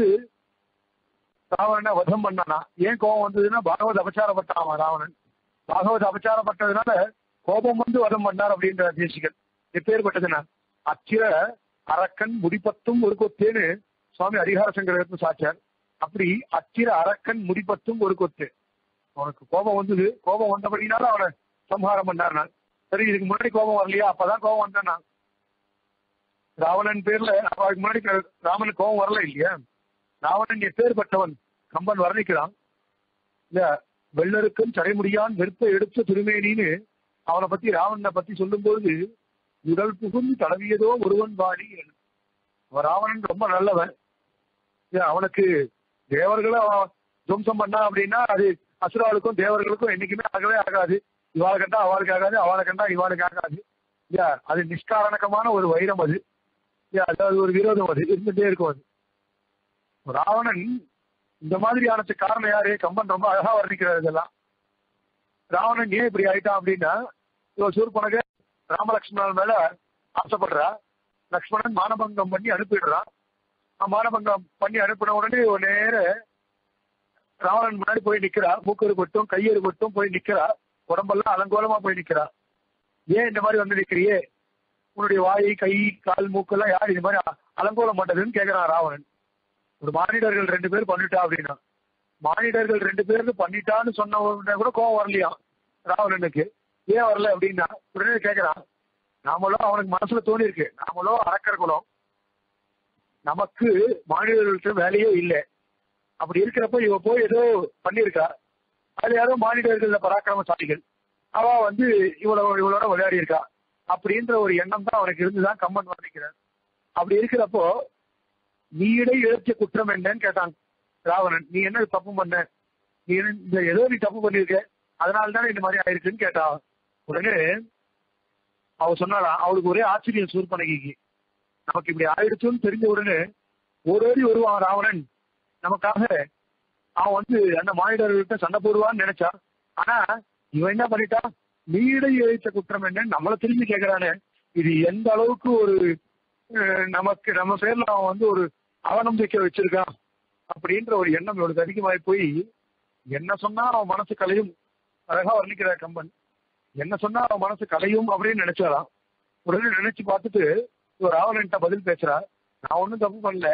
ராவணனை வதம் பண்ணானா. ஏன் கோபம் வந்ததுன்னா பாகவத அபச்சாரப்பட்டான் அவன் ராவணன். பாகவத அபச்சாரப்பட்டதுனால கோபம் வந்து வதம் பண்ணார் அப்படின்ற தேசிகன். எப்பேற்பட்டதுன்னா அச்சிர அரக்கன் முடிப்பத்தும் ஒரு கொத்தேன்னு சுவாமி ஹரிஹர சங்கரத்து சாச்சார். அப்படி அச்சிர அரக்கன் முடிப்பத்தும் ஒரு கொத்து. அவனுக்கு கோபம் வந்தது. கோபம் வந்தபடினால அவனை சம்ஹாரம் பண்ணார். சரி, இதுக்கு முன்னாடி கோபம் வரலையா? அப்பதான் கோபம் வந்தேன் நான். ராவணன் பேர்ல அதுக்கு முன்னாடி ராமனுக்கு கோபம் வரல இல்லையா? ராவணன் எப்பேற்பட்டவன் கம்பன் வர்ணிக்கிறான். இல்ல, வெள்ளருக்கும் சடைமுடியான் வெறுப்பை எடுத்த திருமேனின்னு அவனை பத்தி ராவணனை பத்தி சொல்லும் பொழுது உடல் புகுந்து தடவியதோ ஒருவன் வாடி. அவன் ராவணன் ரொம்ப நல்லவன். அவனுக்கு தேவர்களை துவம்சம் பண்ணா அப்படின்னா அது அசுராளுக்கும் தேவர்களுக்கும் என்னைக்குமே ஆகவே ஆகாது. இவாளை கண்டா அவளுக்கு ஆகாது, அவளை கண்டா இவாளுக்கு ஆகாது. இல்லையா? அது நிஷ்காரணக்கமான ஒரு வைரம். அது அதாவது ஒரு விரோதம், அது இருந்துட்டே இருக்கும். அது ராவணன் இந்த மாதிரி ஆனதுக்கு காரணம் யாரு? கம்பன் ரொம்ப அழகா வர்ணிக்கிறார் இதெல்லாம். ராவணன் ஏன் இப்படி ஆயிட்டான் அப்படின்னா, இவன் சூர்பனக ராமலட்சுமணன் மேல ஆசைப்படுறா. லக்ஷ்மணன் மானபங்கம் பண்ணி அனுப்பிடுறான். மானபங்கம் பண்ணி அனுப்பின உடனே ஒரு நேர ராவணன் முன்னாடி போய் நிக்கிறா. மூக்கரு பட்டும் கையெரு பட்டும் போய் நிக்கிறா. உடம்பெல்லாம் அலங்கோலமா போய் நிக்கிறா. ஏன் இந்த மாதிரி வந்து நிக்கிறியே? உன்னுடைய வாய் கை கால் மூக்கெல்லாம் யார் இந்த மாதிரி அலங்கோலம் பண்றதுன்னு கேட்கிறான் ராவணன். ஒரு மானிடர்கள் ரெண்டு பேர் பண்ணிட்டா அப்படின்னா, மானிடர்கள் ரெண்டு பேருக்கு பண்ணிட்டான்னு சொன்ன உடனே கூட கோவம் வரலையா ராவணனுக்கு? ஏன் வரல அப்படின்னா உடனே கேட்கிறான். நாமளோ அவனுக்கு மனசுல தோணி இருக்கு, நாமளோ அரக்கர குலம், நமக்கு மானிடர்களுக்கு வேலையே இல்லை. அப்படி இருக்கிறப்ப இவ போய் ஏதோ பண்ணியிருக்கா. அது யாரோ மானிடர்கள் பராக்கிரமசாலிகள், அவ வந்து இவ்வளவு இவளோட விளையாடி இருக்கா அப்படின்ற ஒரு எண்ணம் தான் அவனுக்கு இருந்துதான் கம்பன் வர்ணிக்கிறார். அப்படி இருக்கிறப்போ நீடை இழத்திய குற்றம் என்னன்னு கேட்டான் ராவணன். நீ என்ன தப்பு பண்ண? நீ இந்த ஏதோ நீ தப்பு பண்ணிருக்க, அதனால தானே இந்த மாதிரி ஆயிருக்குன்னு கேட்டா. உடனே அவ சொன்னாளா, அவளுக்கு ஒரே ஆச்சரியம் சூர்பனகிக்கு. நமக்கு இப்படி ஆயிடுச்சுன்னு தெரிஞ்ச உடனே ஓடோடி வருவான் ராவணன் நமக்காக. அவன் வந்து அந்த மானிடர்கள்ட்ட சண்டை போடுவான்னு நினைச்சான். ஆனா இவன் என்ன பண்ணிட்டான்? நீடை இழைத்த குற்றம் என்னன்னு நம்மளை திரும்பி கேட்கிறானே. இது எந்த அளவுக்கு ஒரு நமக்கு நம்ம பேர்ல அவன் வந்து ஒரு அவநம்பிக்கை வச்சிருக்கான் அப்படின்ற ஒரு எண்ணம் இவனுக்கு அதிகமாகி போய் என்ன சொன்னா அவன் மனசு கலையும். அழகா வர்ணிக்கிற கம்பன். என்ன சொன்னா அவன் மனசு கலையும் அப்படின்னு நினைச்சாராம். உடனே நினைச்சு பார்த்துட்டு ஒரு ராவணன்ட்ட பதில் பேசுறா. நான் ஒன்னும் தப்பு பண்ணல,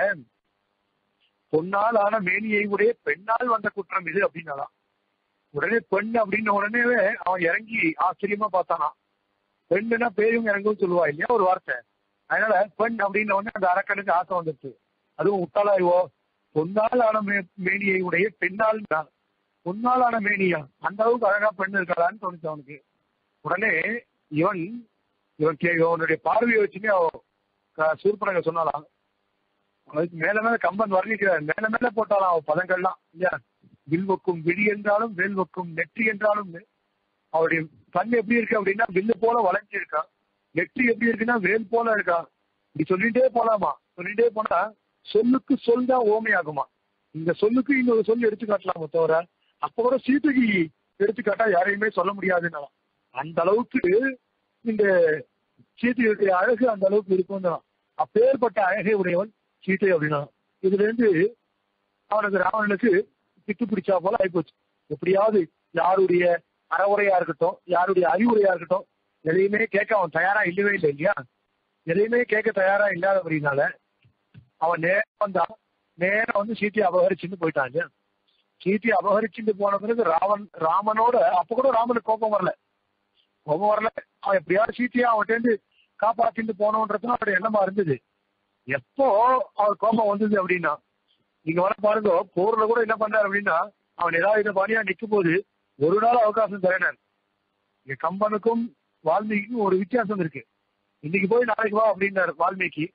பொன்னால் ஆன மேனியை உடைய பெண்ணால் வந்த குற்றம் இது அப்படின்னாலாம். உடனே பெண் அப்படின்ன உடனே அவன் இறங்கி ஆச்சரியமா பார்த்தானா. பெண்ணுன்னா பேரும் இறங்கும் சொல்லுவா இல்லையா ஒரு வார்த்தை. அதனால பெண் அப்படின்ன உடனே அந்த அரக்கனுக்கு ஆசை வந்துருச்சு. அதுவும் உத்தாளாய்வோ, பொன்னால் ஆன மே மேனியை உடைய பெண்ணால் தான். பொன்னால் ஆன மேனியா, அந்த அளவுக்கு அழகா பெண் இருக்காளான்னு தோணுச்சு அவனுக்கு. உடனே இவன் இவன் கே இவனுடைய பார்வையை வச்சுமே அவன் சூர்பனக சொன்னாலாம். அதுக்கு மேல மேல கம்பன் வர்ணிக்கிறார். மேல மேல போட்டாலாம் அவன் பதங்கள்லாம் இல்லையா? வில்வக்கும் விழி என்றாலும் வேல்வக்கும் நெற்றி என்றாலும் அவருடைய கண் எப்படி இருக்கு அப்படின்னா வில்லு போல வளைஞ்சு இருக்கா. நெற்றி எப்படி இருக்குன்னா வேல் போல இருக்கா. இப்படி சொல்லிட்டே போலாமா? சொல்லிட்டே போனா சொல்லுக்கு சொல் தான் ஓமையாகுமா. இந்த சொல்லுக்கு இன்னொரு சொல் எடுத்து காட்டலாமா தவிர அப்ப கூட சீதைக்கு எடுத்துக்காட்டா யாரையுமே சொல்ல முடியாதுன்னா அந்த அளவுக்கு இந்த சீதையுடைய அழகு அந்த அளவுக்கு இருக்கும் தான். அப்பேற்பட்ட அழகை உடையவன் சீதை அப்படின்னா இதுல இருந்து அவனுக்கு ராவணனுக்கு பித்து பிடிச்சா போல ஆயிப்போச்சு. எப்படியாவது யாருடைய அறவுரையா இருக்கட்டும், யாருடைய அறிவுரையா இருக்கட்டும், எதையுமே கேட்க அவன் தயாரா இல்லவே இல்லை இல்லையா? எதையுமே கேட்க தயாரா இல்லாதபடினால அவன் நேரம் வந்தான். நேரம் வந்து சீத்தையை அபகரிச்சுட்டு போயிட்டாங்க. சீத்தையை அபகரிச்சுட்டு போன பிறகு ராவன் ராமனோட அப்ப கூட ராமனுக்கு கோபம் வரல. கோபம் வரல அவன் எப்படியாவது சீத்தையா அவன்கிட்ட இருந்து காப்பாத்திட்டு போனோன்றதுன்னு அவருடைய எண்ணமா இருந்தது. எப்போ அவர் கோபம் வந்தது அப்படின்னா நீங்க வர பாருங்க, போர்ல கூட என்ன பண்ணார் அப்படின்னா அவன் ஏதாவது பாணியா நிற்கும் போது ஒரு நாள் அவகாசம் தரேனார். இங்க கம்பனுக்கும் வால்மீகிக்கும் ஒரு வித்தியாசம் இருக்கு. இன்னைக்கு போய் நாளைக்கு வா அப்படின்னாரு வால்மீகி.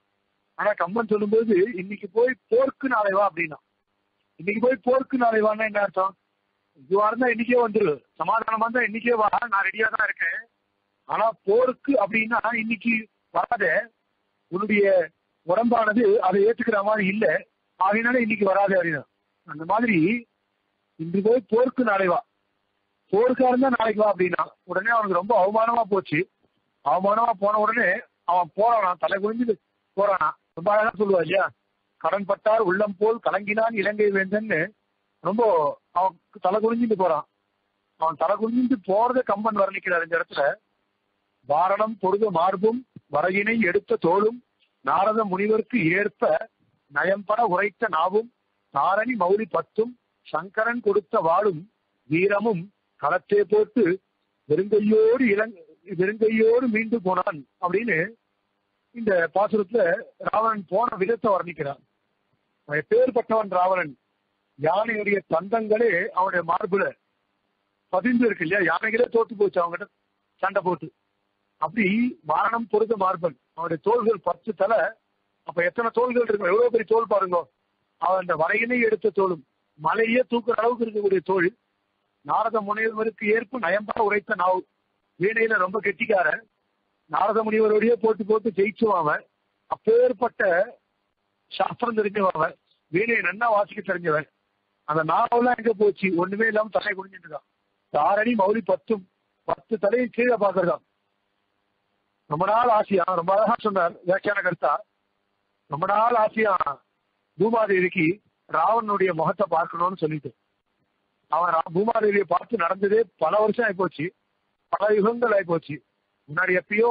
ஆனா கம்பன் சொல்லும்போது இன்னைக்கு போய் போருக்கு நாளை வா அப்படின்னா. இன்னைக்கு போய் போருக்கு நாளை வான்னா என்ன அர்த்தம்? இதுவா இருந்தா இன்னைக்கே வந்துரு, சமாதானமா இருந்தா இன்னைக்கே வா, நான் ரெடியா தான் இருக்கேன். ஆனா போருக்கு அப்படின்னா இன்னைக்கு வராத, உன்னுடைய உடம்பானது அதை ஏற்றுக்கிற மாதிரி இல்லை, ஆகினால இன்னைக்கு வராது அப்படின்னா. அந்த மாதிரி இன்று போய் போருக்கு நாளை வா, போருக்கா இருந்தா நாளைக்கு வா அப்படின்னா உடனே அவனுக்கு ரொம்ப அவமானமா போச்சு. அவமானமா போன உடனே அவன் போறானா, தலை குனிஞ்சு போறானா. ரொம்ப அழகா சொல்லுவா இல்லையா? கடன் பட்டார் உள்ளம் போல் கலங்கினான் இலங்கை வேந்தன்னு ரொம்ப அவன் தலை குனிஞ்சிட்டு போறான். அவன் தலை குனிஞ்சிட்டு போறத கம்பன் வர்ணிக்கிறார் இந்த இடத்துல. வாரணம் பொருத மார்பும் வரகினை எடுத்த தோளும் நாரத முனிவருக்கு ஏற்ப நயம்பட உரைத்த நாவும் தாரணி மௌலி பத்தும் சங்கரன் கொடுத்த வாளும் வீரமும் களத்தே போட்டு வெறுங்கையோடு இலங் வெறுங்கையோடு மீண்டு போனான் அப்படின்னு இந்த பாசுரத்துல ராவணன் போன விதத்தை வர்ணிக்கிறான். எப்பேற்பட்டவன் ராவணன், யானையுடைய தந்தங்களே அவனுடைய மார்புல பதிந்து இருக்கு இல்லையா, யானைகளே தோத்து போச்சு அவங்ககிட்ட சண்டை போட்டு. அப்படி மரணம் பொறுத்த மார்பன், அவனுடைய தோள்கள் பத்து தலை, அப்ப எத்தனை தோள்கள் இருக்கும், எவ்வளவு பெரிய தோல் பாருங்க. அவன் அந்த வரையினை எடுத்த தோளும் மலையே தூக்குற அளவுக்கு இருக்கக்கூடிய தோல். நாரத முனிவருக்கு ஏற்பு நயம்பா உரைத்த நாவு, வீணையில ரொம்ப கெட்டிக்கார, நாரத முனிவரோடய போட்டு போட்டு ஜெயிச்சுவான். அப்பேற்பட்ட சாஸ்திரம் தெரிஞ்சவன், வீணையை நன்னா வாசிக்க தெரிஞ்சவன். அந்த நாவெல்லாம் எங்க போச்சு, ஒண்ணுமே இல்லாம தலை குடிஞ்சிட்டு இருக்கான். தாரணி மௌலி பத்தும் பத்து தலையை கீழே பாக்குறதான். ரொம்ப நாள் ஆசையா, ரொம்ப அழகா சொன்னார் வியாக்கியான கருத்தா, ரொம்ப நாள் ஆசையா பூமாதேவிக்கு ராவணனுடைய முகத்தை பார்க்கணும்னு சொல்லிட்டு அவன் பூமாதேவியை பார்த்து நடந்ததே பல வருஷம் ஆயிப்போச்சு, பல யுகங்கள் ஆயிப்போச்சு. முன்னாடி எப்பயோ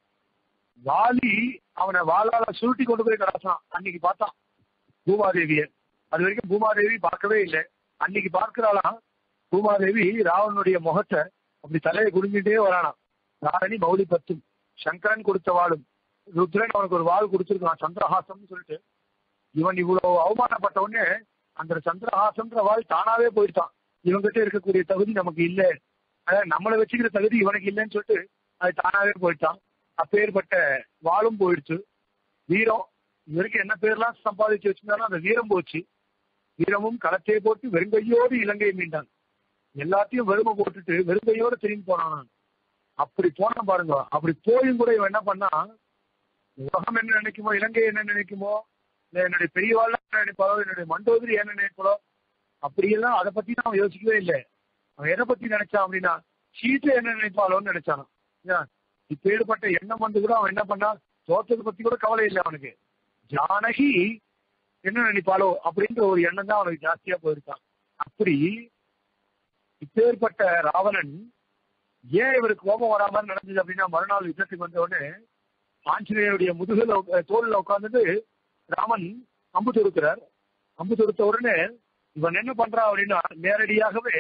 வாலி அவனை வாளால சுருட்டி கொண்டு போய் கடாசான், அன்னைக்கு பார்த்தான் பூமாதேவிய. அது வரைக்கும் பூமாதேவி பார்க்கவே இல்லை. அன்னைக்கு பார்க்கிறாளாம் பூமாதேவி ராவணனுடைய முகத்தை, அப்படி தலையை குடிஞ்சிட்டே வரானா. தாரணி மௌலி பத்தும், சங்கரன் கொடுத்த வாளும், ருத்ரன் அவனுக்கு ஒரு வாள் கொடுத்துருக்கான் சந்திரஹாசம்னு சொல்லிட்டு. இவன் இவ்வளவு அவமானப்பட்ட உடனே அந்த சந்திரஹாசம்ன்ற வாள் தானாவே போயிட்டான். இவங்கிட்ட இருக்கக்கூடிய தகுதி நமக்கு இல்லை, அதாவது நம்மளை வச்சுக்கிற தகுதி இவனுக்கு இல்லைன்னு சொல்லிட்டு அது தானாவே போயிட்டான். அப்பேற்பட்ட வாளும் போயிடுச்சு. வீரம், இவருக்கு என்ன பேர்லாம் சம்பாதிச்சு வச்சிருந்தாலும் அந்த வீரம் போச்சு. வீரமும் களத்தை போட்டு வெறுங்கையோடு இலங்கை மீண்டான். எல்லாத்தையும் வெறுமை போட்டுட்டு வெறுங்கையோடு திரும்பி போனான். அப்படி போனா பாருங்க. அப்படி போயும் கூட இவன் என்ன பண்ணா, உலகம் என்ன நினைக்குமோ, இலங்கை என்ன நினைக்குமோ, இல்ல என்னுடைய பெரியவாள் என்ன நினைப்பாளோ, என்னுடைய மண்டோதரி என்ன நினைப்பாளோ, அப்படியெல்லாம் அதை பத்தி அவன் யோசிக்கவே இல்லை. அவன் எதை பத்தி நினைச்சான் அப்படின்னா, சீட்டை என்ன நினைப்பாளோன்னு நினைச்சானான். இப்ப ஏற்பட்ட எண்ணம் வந்து கூட அவன் என்ன பண்ணா, தோற்றத்தை பத்தி கூட கவலை இல்லை அவனுக்கு. ஜானகி என்ன நினைப்பாளோ அப்படின்ற ஒரு எண்ணம் தான் அவனுக்கு ஜாஸ்தியா போயிருக்கான். அப்படி இப்பேற்பட்ட ராவணன் ஏன் இவருக்கு கோபம் வராம நடந்தது அப்படின்னா, மறுநாள் யுத்தத்துக்கு வந்த உடனே ஆஞ்சநேயருடைய முதுகுல தோல்ல உட்கார்ந்துட்டு ராமன் அம்பு தொடுக்கிறார். அம்பு தொடுத்த உடனே இவன் என்ன பண்றான் அப்படின்னா, நேரடியாகவே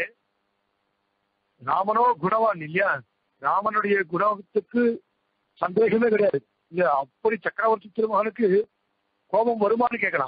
ராமனோ குணவான் இல்லையா, ராமனுடைய குணத்துக்கு சந்தேகமே கிடையாது இல்லையா. அப்படி சக்கரவர்த்தி திருமகனுக்கு கோபம் வருமானு கேட்கலாம்.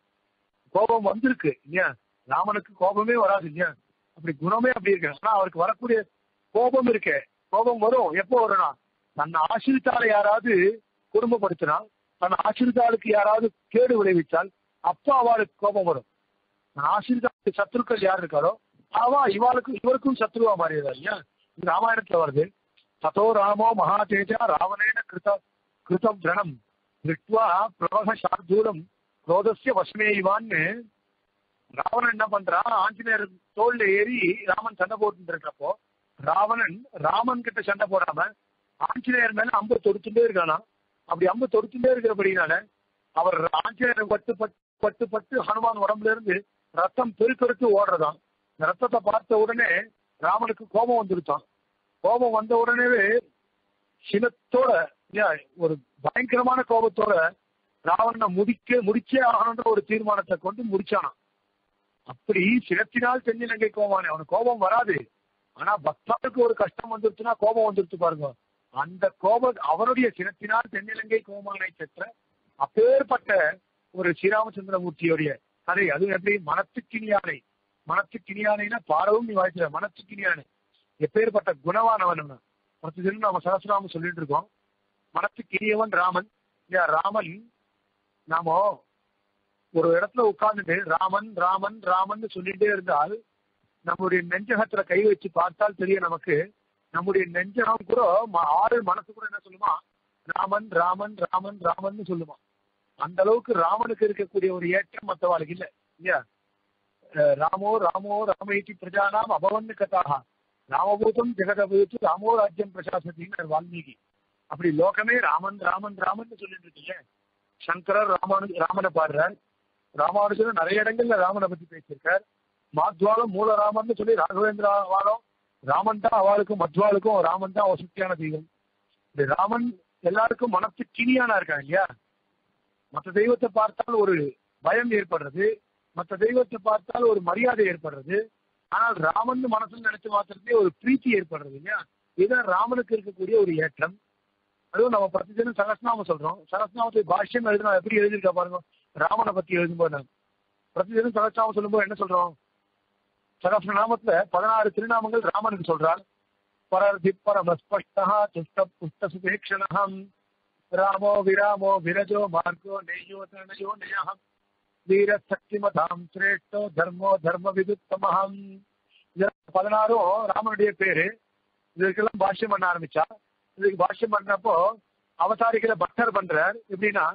கோபம் வந்திருக்கு இல்லையா, ராமனுக்கு கோபமே வராது இல்லையா. அப்படி குணமே அப்படி இருக்கு. ஆனா அவருக்கு வரக்கூடிய கோபம் இருக்கு. கோபம் வரும். எப்போ வரும்னா, தன்னை ஆசிரித்தால யாராவது குடும்பப்படுத்தினா, தன் ஆசிரித்தாளுக்கு யாராவது கேடு விளைவித்தால் அப்போ அவளுக்கு கோபம் வரும். ஆசிரித்தாளுக்கு சத்ருக்கள் யார் இருக்காரோ அவா இவாளுக்கு இவருக்கும் சத்ருவா மாறியதா இல்லையா. இது ராமாயணத்துல வருது. ததோ ராமோ மகாதேஜா ராவணேன கிருத கிருதம் திரணம் விட்வா பிரவக சார்தூலம் ரோதஸ்ய வசமேவான்னு ராவணன் என்ன பண்றான், ஆஞ்சநேயர் தோல்ல ஏறி ராமன் சண்டை போட்டு இருக்கிறப்போ ராவணன் ராமன் கிட்ட சண்டை போடாம ஆஞ்சநேயர் மேல அம்பு தொடுத்துட்டே இருக்கானா. அப்படி அம்பு தொடுத்துட்டே இருக்கிறபடினால அவர் ஆஞ்சநேயர் பட்டு பட்டு பட்டு பட்டு ஹனுமான் உடம்புல இருந்து ரத்தம் பெருக்கெடுத்து ஓடுறதான். இந்த ரத்தத்தை பார்த்த உடனே ராமனுக்கு கோபம் வந்துருச்சான். கோபம் வந்த உடனேவே சினத்தோட ஒரு பயங்கரமான கோபத்தோட ராவணனை முடிக்க முடிச்சே ஆகணுன்ற ஒரு தீர்மானத்தை கொண்டு முடிச்சானான். அப்படி சினத்தினால் தென்னிலங்கை கோபமானே. அவனுக்கு கோபம் வராது, ஆனா பக்தனுக்கு ஒரு கஷ்டம் வந்துருச்சுன்னா கோபம் வந்துருச்சு பாருங்க. அந்த கோபம் அவருடைய சினத்தினால் தென்னிலங்கை கோபமானை பெற்ற அப்பேற்பட்ட ஒரு ஸ்ரீராமச்சந்திரமூர்த்தியுடைய கதை. அது எப்படி மனத்துக்கினியானை, மனத்துக்கினியானைனா பாரவும் நீ வாய்க்கிற மனத்துக்கினியானை எப்பேற்பட்ட குணவானவன். பத்து தினம் நம்ம சகசிராம சொல்லிட்டு இருக்கோம். மனத்துக்கினியவன் ராமன் இல்லையா. ராமன் நாம ஒரு இடத்துல உட்கார்ந்துட்டு ராமன் ராமன் ராமன் சொல்லிட்டே இருந்தால் நம்முடைய நெஞ்சகத்துல கை வச்சு பார்த்தால் தெரியும் நமக்கு. நம்முடைய நெஞ்சகம் கூட ஆறு மனசு கூட என்ன சொல்லுமா, ராமன் ராமன் ராமன் ராமன் சொல்லுமா. அந்த அளவுக்கு ராமனுக்கு இருக்கக்கூடிய ஒரு ஏற்றம் மற்றவாளுக்கு இல்லை இல்லையா. ராமோ ராமோ ராமேதி பிரஜானாம் அபவன் கதாக ராமபூதம் ஜெகதபூத்து ராமோ ராஜ்யம் பிரசாசத்தின்னு வால்மீகி. அப்படி லோகமே ராமன் ராமன் ராமன் சொல்லிட்டு இருக்கீங்க. சங்கரர் ராமானு ராமனை பாடுறார். ராமானுஜன் நிறைய இடங்கள்ல ராமனை பத்தி பேசியிருக்கார். மாத்வாலம் மூல ராமன் சொல்லி ராகவேந்திர வாரம் ராமன் தான் அவளுக்கும் மத்வாளுக்கும் ராமன் தான் வசதியான தெய்வம். இந்த ராமன் எல்லாருக்கும் மனசு கிணியானா இருக்காங்க இல்லையா. மற்ற தெய்வத்தை பார்த்தால் ஒரு பயம் ஏற்படுறது, மற்ற தெய்வத்தை பார்த்தால் ஒரு மரியாதை ஏற்படுறது. ஆனால் ராமன் மனசுல நினைச்சு மாத்திரத்தே ஒரு பிரீத்தி ஏற்படுறது இல்லையா. இதுதான் ராமனுக்கு இருக்கக்கூடிய ஒரு ஏற்றம். அதுவும் நம்ம பிரதிதினம் சகஸ்நாமம் சொல்றோம். சகஸ்நாமத்துக்கு பாஷ்யம் எழுதுனா எப்படி எழுதியிருக்கா பாருங்க. ராமனை பத்தி எழுதும்போது பிரதிதினம் சகஸ்நாமம் சொல்லும்போது என்ன சொல்றோம்? சகஸ்நாமத்துல பதினாறு திருநாமங்கள் ராமனுக்கு சொல்றார். பரதி பரமஸ்பஷ்டா துஷ்ட புஷ்ட சுபேக்ஷணம் ராமோ விராமோ விரஜோ மார்கோ நெய்யோ தனயோ நயம் வீர சக்திமதாம் சிரேஷ்டோ தர்மோ தர்ம விதுத்தமஹம். பதினாறும் ராமனுடைய பேரு. இதுக்கெல்லாம் பாஷ்யம் பண்ண ஆரம்பிச்சா. இதுக்கு பாஷ்யம் பண்றப்போ அவதாரிகளை பக்தர் பண்றார். எப்படின்னா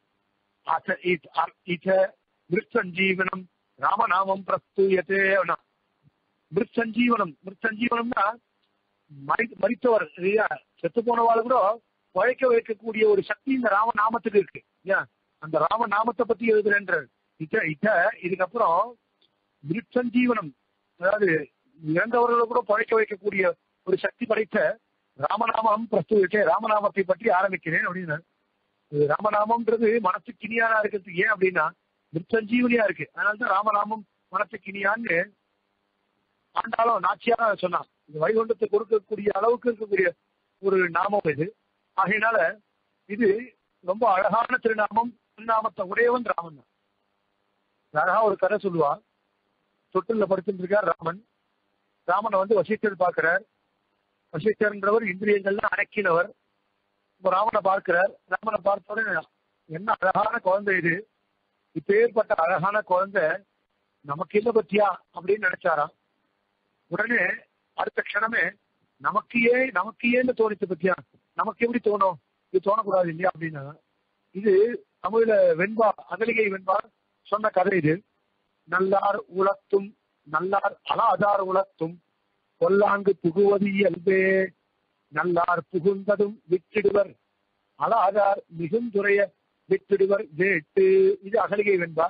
மிருத்சஞ்சீவனம் ராமநாமம் பிரஸ்தூயத்தே. மிருத்சஞ்சீவனம் மிருத்சஞ்சீவனம்னா மரி மரித்தவர் இல்லையா, செத்து போனவாள் கூட உழைக்க வைக்கக்கூடிய ஒரு சக்தி இந்த ராமநாமத்துக்கு இருக்கு. ஏன் அந்த ராமநாமத்தை பத்தி எழுதுறேன்ற இத இத இதுக்கப்புறம் மிருத்சஞ்சீவனம், அதாவது இறந்தவர்களை கூட பழைக்க வைக்கக்கூடிய ஒரு சக்தி படைத்த ராமநாமம் பிரஸ்துவிட்டே, ராமநாமத்தை பற்றி ஆரம்பிக்கிறேன் அப்படின்னு. ராமநாமம்ன்றது மனசுக்கு இனியானா இருக்கிறதுக்கு ஏன் அப்படின்னா மிருத்சஞ்சீவனியா இருக்கு. அதனாலதான் ராமநாமம் மனசுக்கு இனியான்னு ஆண்டாலும் நாச்சியார சொன்னான். இது வைகுண்டத்தை கொடுக்கக்கூடிய அளவுக்கு இருக்கக்கூடிய ஒரு நாமம் இது. ஆகையினால இது ரொம்ப அழகான திருநாமம். திருநாமத்தை உடையவன் ராமன் தான். அழகா ஒரு கதை சொல்லுவா. தொட்டில படுத்துட்டு இருக்கார் ராமன். ராமனை வந்து வசிஷ்டர் பார்க்கிறார். வசிஷ்டர்ன்றவர் இந்திரியங்கள்லாம் அடக்கினவர். இப்போ ராமனை பார்க்கிறார். ராமனை பார்த்தோடனே என்ன அழகான குழந்தை இது, இப்பேற்பட்ட அழகான குழந்தை நமக்கு என்ன பத்தியா அப்படின்னு நினைச்சாராம். உடனே அடுத்த க்ஷணமே நமக்கு ஏன் நமக்கு ஏன்னு தோணிச்சு பத்தியா, நமக்கு எப்படி தோணும், இது தோணக்கூடாது இல்லையா அப்படின்னா. இது தமிழ்ல வெண்பா அகலிகை வெண்பா சொன்ன கதை இது. நல்லார் உலத்தும் நல்லார் அலாதார் உலத்தும் கொல்லாங்கு புகுவது இயல்பே நல்லார் புகுந்ததும் விட்டிடுவர் அலாதார் மிகுந்துரைய விட்டிடுவர் வேட்டு. இது அகலிகை வெண்பா.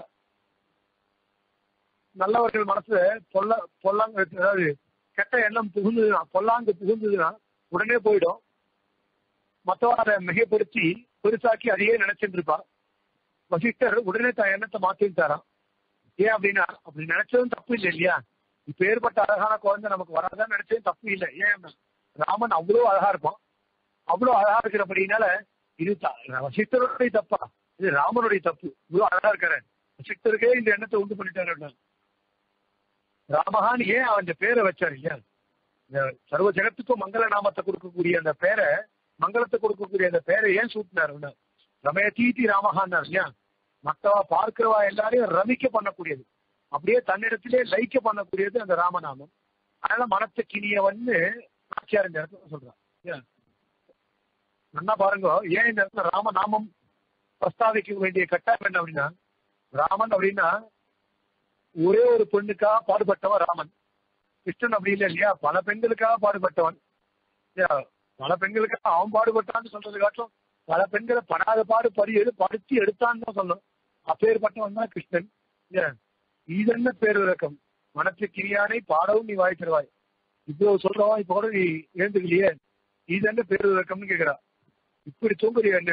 நல்லவர்கள் மனசுல பொல்ல பொல்லாங்க அதாவது கெட்ட எண்ணம் புகுந்ததுன்னா, பொல்லாங்கு புகுந்ததுன்னா உடனே போயிடும். மற்றவாத மிகைப்படுத்தி பெருசாக்கி அதையே நினைச்சிட்டு இருப்பா. வசிஷ்டர் உடனே தான் எண்ணத்தை மாத்திட்டாராம். ஏன் அப்படின்னா அப்படி நினைச்சதும் தப்பு இல்லை இல்லையா. இப்ப ஏற்பட்ட அழகான குழந்தை நமக்கு வராதான்னு நினைச்சதும் தப்பு இல்லை. ஏன் ராமன் அவ்வளோ அழகா இருப்பான். அவ்வளோ அழகா இருக்கிறபடினால இது வசிஷ்டருடைய தப்பா, இது ராமனுடைய தப்பு. இவ்வளோ அழகா இருக்காரு, வசிஷ்டருக்கே இந்த எண்ணத்தை உண்டு பண்ணிட்டாரு. ராமஹான் ஏன் அவன் பேரை வச்சாரு இல்லையா. இந்த சர்வ ஜெகத்துக்கும் மங்கள நாமத்தை கொடுக்கக்கூடிய அந்த பேரை, மங்களத்தை கொடுக்கக்கூடிய அந்த பேரை ஏன் சூட்டினாரு. ரமய தீட்டி ராமஹான் இல்லையா. மற்றவா பார்க்கிறவா எல்லாரையும் ரமிக்க பண்ணக்கூடியது, அப்படியே தன்னிடத்திலே லைக்க பண்ணக்கூடியது அந்த ராமநாமம். அதனால மனத்துக்கு இனியவன்னு ஆச்சியார் இந்த இடத்துல சொல்றான். நல்லா பாருங்க, ஏன் இந்த இடத்துல ராமநாமம் பிரஸ்தாவிக்க வேண்டிய கட்டாயம் என்ன அப்படின்னா, ராமன் அப்படின்னா ஒரே ஒரு பெண்ணுக்காக பாடுபட்டவன் ராமன். கிருஷ்ணன் அப்படி இல்லை இல்லையா, பல பெண்களுக்காக பாடுபட்டவன். பல பெண்களுக்காக அவன் பாடுபட்டான்னு சொல்றது காட்டும் பல பெண்களை படாத பாடு படி எடு படுத்தி எடுத்தான்னு தான் சொல்லணும். அப்பேற்பட்டவன் தான் கிருஷ்ணன். இது என்ன பேர் விளக்கம், மனத்துக்கு இனியானை பாடவும் நீ வாய் தருவாய். இவ்வளவு சொல்றோம், இப்ப கூட நீ ஏந்துக்கலையே, இது என்ன பேர் விளக்கம்னு கேட்கிறா. இப்படி தூங்குறிய என்ன.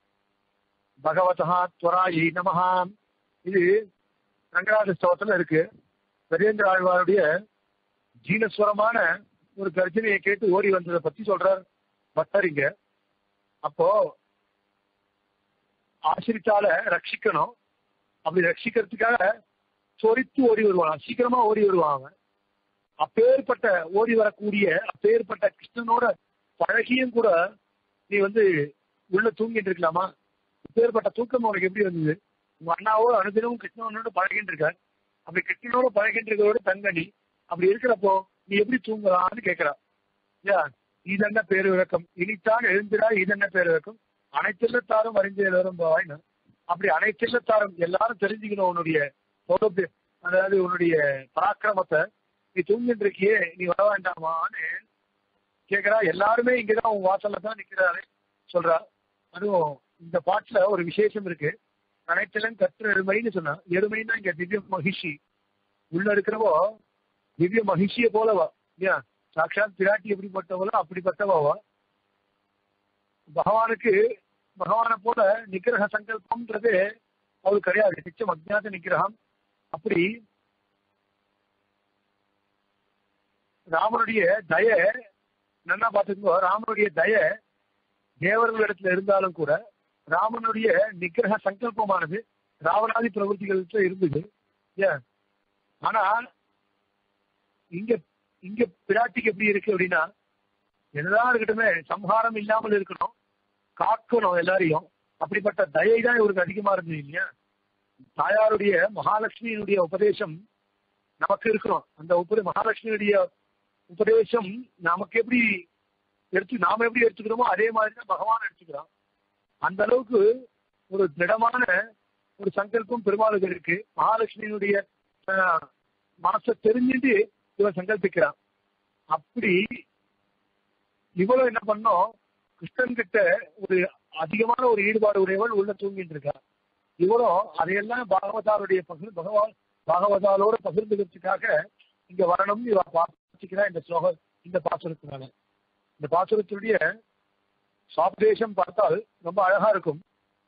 பகவதா துவராயி நமஹா. இது ரங்கராஜ ஸ்தவத்துல இருக்கு. கஜேந்திர ஆழ்வாருடைய ஜீனஸ்வரமான ஒரு கர்ஜனையை கேட்டு ஓடி வந்ததை பத்தி சொல்றார் பட்டரிங்க. அப்போ ஆசிரித்தால ரட்சிக்கணும். அப்படி ரட்சிக்கிறதுக்காக சொரித்து ஓடி வருவான், சீக்கிரமா ஓடி வருவான் அவன். அப்பேற்பட்ட ஓடி வரக்கூடிய அப்பேற்பட்ட கிருஷ்ணனோட பழகியும் கூட நீ வந்து உள்ள தூங்கிட்டு இருக்கலாமா? அப்பேற்பட்ட தூக்கம் உனக்கு எப்படி வந்தது? உங்க அண்ணாவோ அனுதினமும் கிருஷ்ணனோட பழகிட்டு இருக்க. அப்படி கிருஷ்ணனோட பழகிட்டு இருக்கிறோட தங்கனி அப்படி இருக்கிறப்போ நீ எப்படி தூங்கலான்னு கேட்கிறா. ஏ இது என்ன பேரு விளக்கம், இனித்தான் எழுந்திரா இது என்ன பேரு விளக்கம், அனைத்தில்லத்தாரும் அறிஞ்சு எல்லாரும் போவாய்னா. அப்படி அனைத்தில்லத்தாரும் எல்லாரும் தெரிஞ்சுக்கணும் உன்னுடைய பொறுப்பு, அதாவது உன்னுடைய பராக்கிரமத்தை. நீ தூங்கிட்டு இருக்கியே, நீ வர வேண்டாமான்னு கேட்கிறா. எல்லாருமே இங்கதான் உன் வாசல்ல தான் நிக்கிறாரு சொல்றா. அதுவும் இந்த பாட்டுல ஒரு விசேஷம் இருக்கு. அனைத்திலும் கற்ற எருமைன்னு சொன்னா, எருமைன்னா இங்க திவ்ய மகிஷி உள்ள இருக்கிறவோ திவ்ய மகிஷிய போலவா இல்லையா. சாட்சாத் பிராட்டி எப்படிப்பட்டவளோ அப்படிப்பட்டவாவா. பகவானுக்கு பகவானை போல நிக்கிரக சங்கல்பம்ன்றது அவளுக்கு கிடையாது. நிச்சயம் அஜ்ஞாத நிக்கிரகம். அப்படி ராமனுடைய தய நல்லா பார்த்துக்கோ, ராமனுடைய தய தேவர்களிடத்துல இருந்தாலும் கூட ராமனுடைய நிகிரக சங்கல்பமானது ராவணாதி பிரவൃத்திகள்கிட்ட இருந்தது. ஏன் ஆனா இங்க இங்க பிராட்டிக்கு எப்படி இருக்கு அப்படின்னா, என்னதான் இருக்கட்டுமே சம்ஹாரம் இல்லாமல் இருக்கணும், காக்கணும் எல்லாரையும். அப்படிப்பட்ட தயை தான் இவருக்கு அதிகமா இருந்தது இல்லையா? தாயாருடைய மகாலட்சுமியினுடைய உபதேசம் நமக்கு இருக்கணும். அந்த உப மகாலட்சுமியுடைய உபதேசம் நமக்கு எப்படி எடுத்து நாம எப்படி எடுத்துக்கிறோமோ அதே மாதிரி தான் பகவான் எடுத்துக்கிறான். அந்த அளவுக்கு ஒரு திடமான ஒரு சங்கல்பம் பெருமாளுக்கு இருக்கு. மகாலட்சுமியினுடைய மனசை தெரிஞ்சுட்டு இவன் சங்கல்பிக்கிறான். அப்படி இவ்வளவு என்ன பண்ணோம், கிருஷ்ணன் கிட்ட ஒரு அதிகமான ஒரு ஈடுபாடு உடையவள் உள்ள தூங்கிட்டு இருக்கா. இவ்வளோ அதையெல்லாம் பாகவதாருடைய பகிர் பகவான் பாகவதாலோட பகிர்ந்துக்கிறதுக்காக இங்க வரணும்னு இவ பார்த்துக்கிறா. இந்த ஸ்லோக இந்த பாசுரத்தினால இந்த பாசுரத்துடைய சாப்தேசம் பார்த்தால் ரொம்ப அழகா இருக்கும்.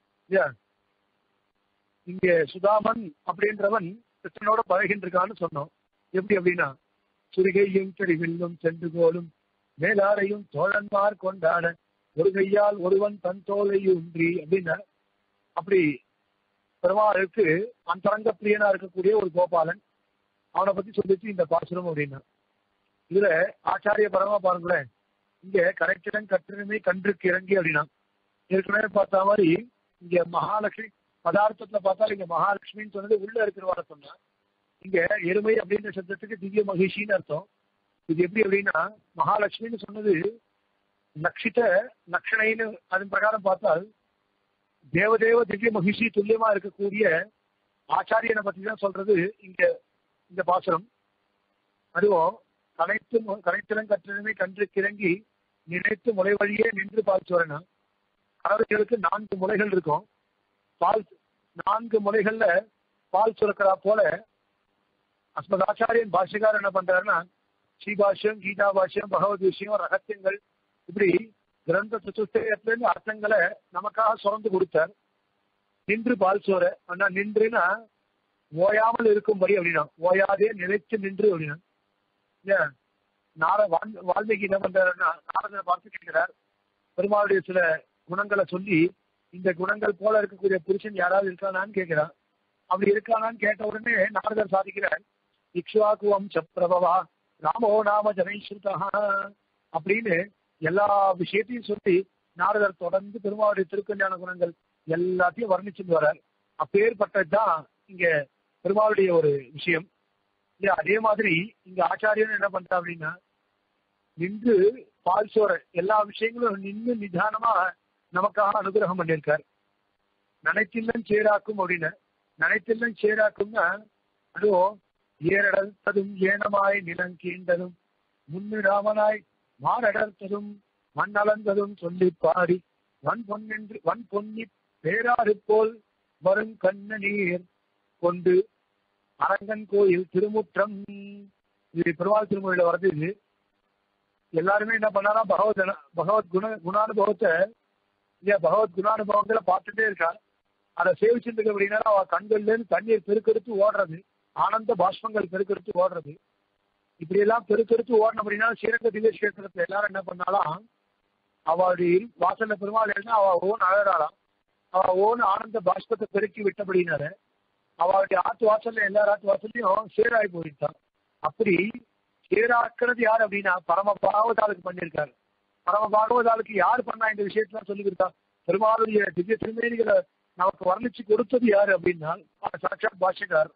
இங்க சுதாமன் அப்படின்றவன் கிருஷ்ணனோட பழகின்ற இருக்கான்னு சொன்னோம். எப்படி அப்படின்னா, சுரிகையும் செடிவில்லும் சென்று போலும் மேலாரையும் தோழன்மார் கொண்டாட ஒரு கையால் ஒருவன் தன் தோலையுன்றி அப்படின்னா, அப்படி பெருமாளுக்கு அந்தரங்க பிரியனா இருக்கக்கூடிய ஒரு கோபாலன், அவனை பத்தி சொல்லிச்சு இந்த பாசுரம் அப்படின்னா. இதுல ஆச்சாரிய பரமா பாருங்களேன், இங்க கரைக்கிடம் கற்றினமே கன்றுக்கு இறங்கி அப்படின்னா, ஏற்கனவே பார்த்த மாதிரி இங்க மகாலட்சுமி பதார்த்தத்துல பார்த்தா இங்க மகாலட்சுமின்னு சொன்னது உள்ள இருக்கிறவாட சொன்னா, இங்க எருமை அப்படின்ற சப்தத்துக்கு திவ்ய மகிஷின்னு அர்த்தம். இது எப்படி அப்படின்னா, மகாலட்சுமின்னு சொன்னது நக்ஷித நக்ஷணைன்னு அதன் பிரகாரம் பார்த்தால் தேவதேவ திவ்ய மகிஷி துல்லியமா இருக்கக்கூடிய ஆச்சாரியனை பத்தி தான் சொல்றது இங்க இந்த பாசுரம். அதுவும் கனைத்து கனைத்திறன் கற்றினமே கன்று கிறங்கி நினைத்து முளை வழியே நின்று பாய்ச்சுவரனா, கறவைகளுக்கு நான்கு முளைகள் இருக்கும். பால் நான்கு முளைகள்ல பால் சுரக்கிறா போல அஸ்மதாச்சாரியன் பாஷ்யக்காரர் என்ன பண்றாருன்னா, ஸ்ரீபாஷ்யம் கீதா பாஷ்யம் பகவத் விஷயம் ரகசியங்கள் இப்படி கிரந்த சதுஷ்டயத்திலிருந்து அர்த்தங்களை நமக்காக சுரந்து கொடுத்தார். நின்று பால் சோற ஆனா நின்றுனா ஓயாமல் இருக்கும்படி அப்படின்னா, ஓயாதே நிலைத்து நின்று அப்படின்னா. ஏன் நார வால்மீகி என்ன பண்றாருன்னா, நாரதனை பார்த்து கேட்கிறார், பெருமாளுடைய சில குணங்களை சொல்லி இந்த குணங்கள் போல இருக்கக்கூடிய புருஷன் யாராவது இருக்கானான்னு கேட்கிறார். அப்படி இருக்கானான்னு கேட்ட உடனே நாரதர் சாதிக்கிறார், இக்ஷ்வாகுவம் சப்ரபவா ராமோ நாம ஜனைஸ்ருதா அப்படின்னு எல்லா விஷயத்தையும் சொல்லி நாரதர் தொடர்ந்து பெருமாளுடைய திருக்கல்யாண குணங்கள் எல்லாத்தையும் வர்ணிச்சுட்டு வர்றார். அப்பேற்பட்டதுதான் இங்க பெருமாளுடைய ஒரு விஷயம். அதே மாதிரி இங்க ஆச்சாரியன் என்ன பண்றா அப்படின்னா, நின்று பால் சோற எல்லா விஷயங்களும் நின்று நிதானமா நமக்காக அனுகிரகம் பண்ணியிருக்கார். நினைத்தில்லன் சேராக்கும் அப்படின்னு, நினைத்தில்லன் சேராக்கும்னா அதுவும் ஏரடர்த்ததும் ஏனமாய் நிலங்கீண்டதும் முன்னிடாமனாய் மாரடர்த்ததும் மண்ணளந்ததும் சொல்லி பாடி வன் பொன்னென்று வன் பொன்னி பேராறு போல் வரும் கண்ண நீர் கொண்டு அரங்கன் கோயில் திருமுற்றம். இது பெருமாள் திருமொழியில வருது. இது எல்லாருமே என்ன பண்ணாரா, பகவத் பகவத் குண குணானுபவத்தை இல்லையா பகவத் குணானுபவங்களை பார்த்துட்டே இருக்கா. அதை சேவிச்சுட்டு இருக்க அப்படின்னா அவ கண்கள்ல இருந்து தண்ணீர் பெருக்கெடுத்து ஓடுறது, ஆனந்த பாஷ்பங்கள் பெருக்கெடுத்து ஓடுறது. இப்படி எல்லாம் பெருக்கெடுத்து ஓடணும் அப்படின்னா ஸ்ரீரங்க திவ்ய கஷேத்திரத்துல எல்லாரும் என்ன பண்ணாலாம், அவளுடைய வாசல்ல பெருமாள் எழுந்தா அவ ஓன் அழகாளாம், அவ ஓன் ஆனந்த பாஷ்பத்தை பெருக்கி விட்டபடினால அவளுடைய ஆத்து வாசல்ல எல்லா ஆத்து வாசல்லையும் சேராய் போயிட்டான். அப்படி சேராக்கிறது யார் அப்படின்னா பரம பாகவதாளுக்கு பண்ணியிருக்காரு. பரம பாகவதாளுக்கு யார் பண்ணா இந்த விஷயத்தான் சொல்லி கொடுத்தா, பெருமாளுடைய திவ்ய திருமேனிகளை நமக்கு வர்ணிச்சு கொடுத்தது யாரு அப்படின்னா சாட்சாத் பாஷ்யக்கார்.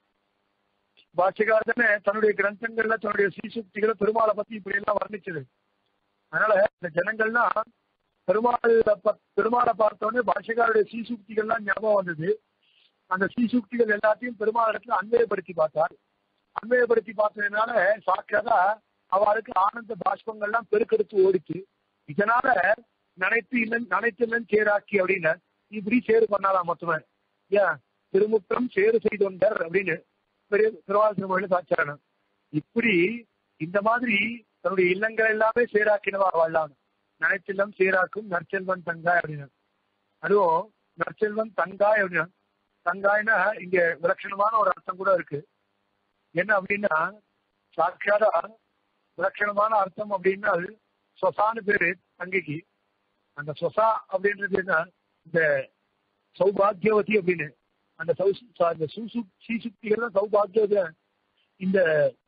பாஷ்யக்கார் தானே தன்னுடைய கிரந்தங்கள்ல தன்னுடைய ஸ்ரீசுக்திகளை பெருமாளை பத்தி இப்படி எல்லாம் வர்ணிச்சது. அதனால இந்த ஜனங்கள்லாம் பெருமாள் பெருமாளை பார்த்தோன்னே பாஷ்யக்காருடைய ஸ்ரீசுக்திகள்லாம் ஞாபகம் வந்தது. அந்த ஸ்ரீசுக்திகள் எல்லாத்தையும் பெருமாள் இடத்துல அன்வயப்படுத்தி பார்த்தார். அன்வயப்படுத்தி பார்த்ததுனால சாட்சாதா அவளுக்கு ஆனந்த பாஷ்பங்கள்லாம் பெருக்கெடுத்து ஓடிச்சு. இதனால நினைத்து இல்லைன்னு நினைத்து இல்லைன்னு சேராக்கி அப்படின்னு இப்படி சேரு பண்ணாலாம் மொத்தமே. ஏன் திருமுற்றம் சேரு செய்தொண்டர் அப்படின்னு பெரிய திருவாள் திருமொழியில சாட்சாரணம். இப்படி இந்த மாதிரி தன்னுடைய இல்லங்கள் எல்லாமே சேராக்கினவா வாழலாம். நினைத்தில்லம் சேராக்கும் நற்செல்வன் தங்காய் அப்படின்னு. அதுவும் நற்செல்வன் தங்காய் அப்படின்னா, தங்காய்னா இங்க விலட்சணமான ஒரு அர்த்தம் கூட இருக்கு. என்ன அப்படின்னா சாட்சாதா விலட்சணமான அர்த்தம் அப்படின்னா சொசான்னு பேரு தங்கைக்கு. அந்த சொசா அப்படின்றது என்ன, இந்த சௌபாகியவதி அப்படின்னு அந்த சௌ அந்த சுசு சீசுக்திகள் தான் சௌபாகியவதி. இந்த